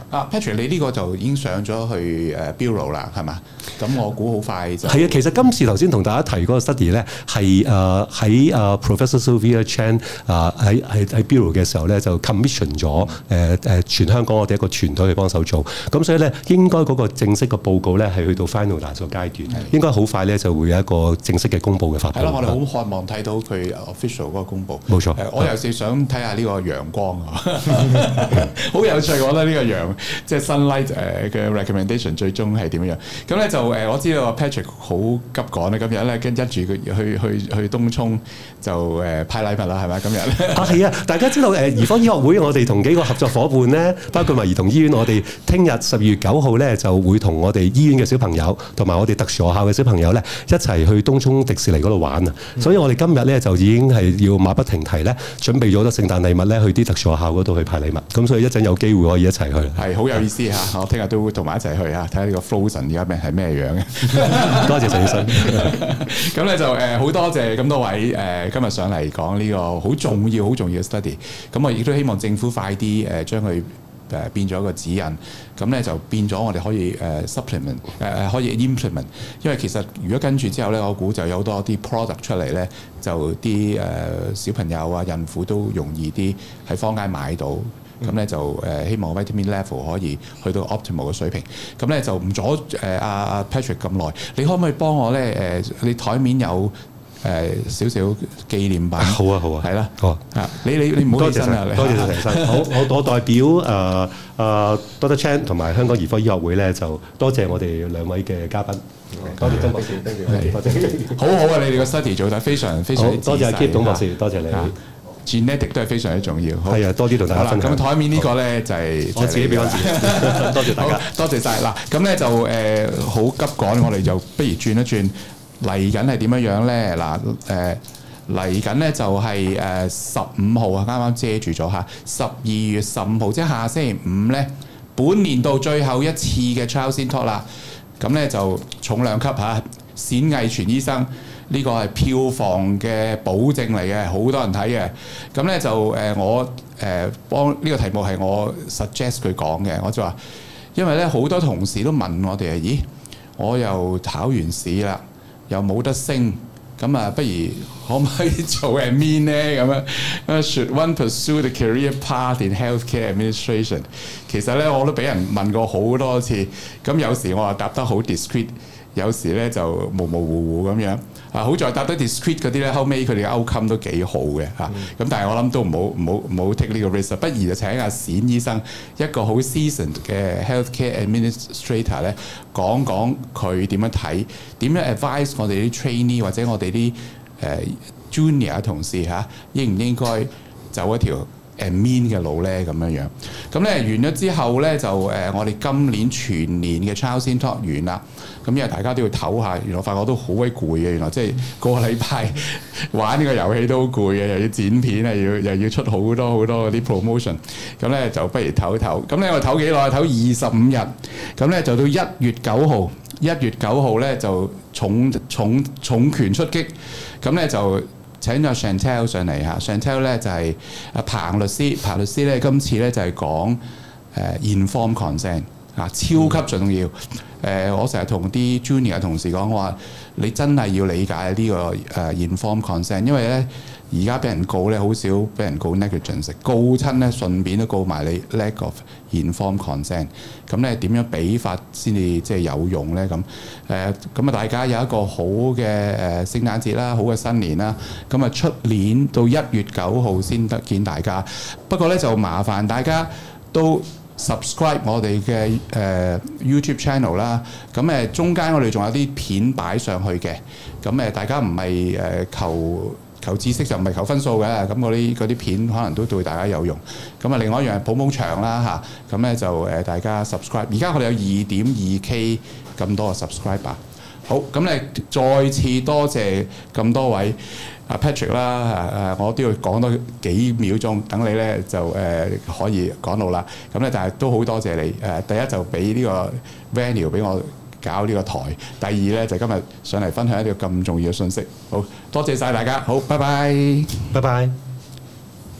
啊 Patrick，你呢個就已經上咗去誒 Bureau 啦，係嘛？咁我估好快就係啊。其實今次頭先同大家提嗰個 study 咧，係誒喺誒 Professor Sylvia Chan 啊喺喺喺 Bureau 嘅時候咧，就 commission 咗誒誒全香港我哋一個團隊去幫手做。咁所以咧，應該嗰個正式嘅報告咧係去到 final 大個階段，應該好快咧就會有一個正式嘅公佈嘅發布。 係咯，我哋好渴望睇到佢 official 嗰個公佈。 冇錯， 我有時想睇下呢個陽光啊，好有趣。我覺得呢個陽即係 sunlight 誒嘅 recommendation 最終係點樣？咁咧就誒我知道 Patrick 好急趕咧，今日咧跟跟住佢去去去東涌就誒派禮物啦，係咪今日？ 啊係啊！大家知道誒兒科醫學會我哋同幾個合作伙伴咧，包括埋兒童醫院，我哋聽日十二月九號咧就會同我哋醫院嘅小朋友同埋我哋特殊學校嘅小朋友咧一齊去東涌迪士尼嗰度玩啊！嗯、所以我哋今日咧就已經係要馬不停蹄咧，準備咗好多聖誕禮物咧去啲特殊學校嗰度去派禮物。咁所以一陣有機會可以一齊去。 係好有意思嚇！我聽日都會同埋一齊去嚇，睇下呢個 Frozen 而家咩係咩樣嘅。 多謝陳醫生。 咁咧就誒好多謝咁多位誒今日上嚟講呢個好重要、好重要嘅 study。咁我亦都希望政府快啲誒將佢誒變咗個指引。咁咧就變咗我哋可以誒 supplement 誒可以 implement。因為其實如果跟住之後咧，我估就有好多啲 product 出嚟咧，就啲誒小朋友啊、孕婦都容易啲喺坊間買到。咁咧就誒希望 vitamin level 可以去到 optimal 嘅水平。咁咧就唔阻誒阿阿 Patrick 咁耐，你可唔可以幫我咧誒？你台面有誒少少紀念品？ 好啊好啊， 係啦， 好啊你你你唔好起身啊！ 多謝陳醫生。好，我我代表誒誒 Doctor Chan 同埋香港兒科醫學會咧，就多謝我哋兩位嘅嘉賓。多謝曾博士，多謝多謝。 好好啊！你哋個 study 做得非常非常之多謝阿 Keep 董博士，多謝你。 Genetic 都係非常之重要， 係啊，多啲同大家分享。 咁台面呢個咧就係我自己俾我自己，多謝大家， 多謝晒。嗱，咁咧就誒好急趕，我哋就不如轉一轉嚟緊係點樣樣咧？嗱誒嚟緊咧就係誒十五號啊，啱啱遮住咗嚇，十二月十五號即係下星期五咧，本年度最後一次嘅 Child Scene Talk 啦。咁咧就重量級嚇，冼藝全醫生。呢個係票房嘅保證嚟嘅，好多人睇嘅。咁咧就誒我誒幫呢個題目係我 suggest 佢講嘅，我就話，因為咧好多同事都問我哋啊，咦，我又考完試啦，又冇得升，咁啊，不如可唔可以做 admin 咧？咁樣 Should one pursue the career path in healthcare administration？ 其實咧我都俾人問過好多次，咁有時我話答得好 discreet， 有時咧就模模糊糊咁樣。啊！好在答得 discreet 嗰啲咧，後尾佢哋嘅 outcome 都幾好嘅嚇。咁、嗯、但係我諗都唔好唔好唔好 take 呢個 risk， 不如就請阿冼醫生一個好 seasoned 嘅 healthcare administrator 咧，講講佢點樣睇，點樣 advise 我哋啲 trainee 或者我哋啲誒 junior 同事嚇，應唔應該走一條 admin 嘅路咧咁樣樣。咁咧完咗之後咧就誒、呃、我哋今年全年嘅 Child Scene Talk 完啦。咁因為大家都要唞下，原來我發覺都好鬼攰嘅。原來即係個個禮拜玩呢個遊戲都好攰嘅，又要剪片啊，要又要出好多好多嗰啲 promotion。咁咧就不如唞一唞。咁咧我唞幾耐？唞二十五日。咁咧就到一月九號，一月九號咧就重重重拳出擊。咁咧就請咗 Chantel 上嚟嚇。Chantel 咧就係阿彭律師，彭律師咧今次咧就係講誒 informed consent。啊，超級重要！誒、呃，我成日同啲 junior 嘅同事講，我話你真係要理解呢、這個誒、uh, informed consent，因為咧而家俾人告咧，好少俾人告 negligence， 告親咧順便都告埋你 lack of informed consent。咁咧點樣比法先至即係有用咧？咁誒咁啊，大家有一個好嘅誒聖誕節啦，好嘅新年啦。咁啊，出年到一月九號先得見大家。不過咧就麻煩大家都subscribe 我哋嘅誒 YouTube channel 啦，咁誒中間我哋仲有啲片擺上去嘅，咁誒大家唔係誒求求知識就唔係求分數嘅，咁嗰啲嗰啲片可能都對大家有用。咁啊，另外一樣係捧捧場啦嚇，咁咧就誒大家 subscribe。而家我哋有二點二 K 咁多嘅 subscriber。好，咁咧再次多謝咁多位。阿 Patrick 啦，誒誒，我都要講多幾秒鐘，等你咧就誒、呃、可以講到啦。咁咧，但係都好多謝你。誒，第一就俾呢個 venue 俾我搞呢個台，第二咧就今日上嚟分享一條咁重要嘅信息。好多謝晒大家，好，拜拜， 拜拜。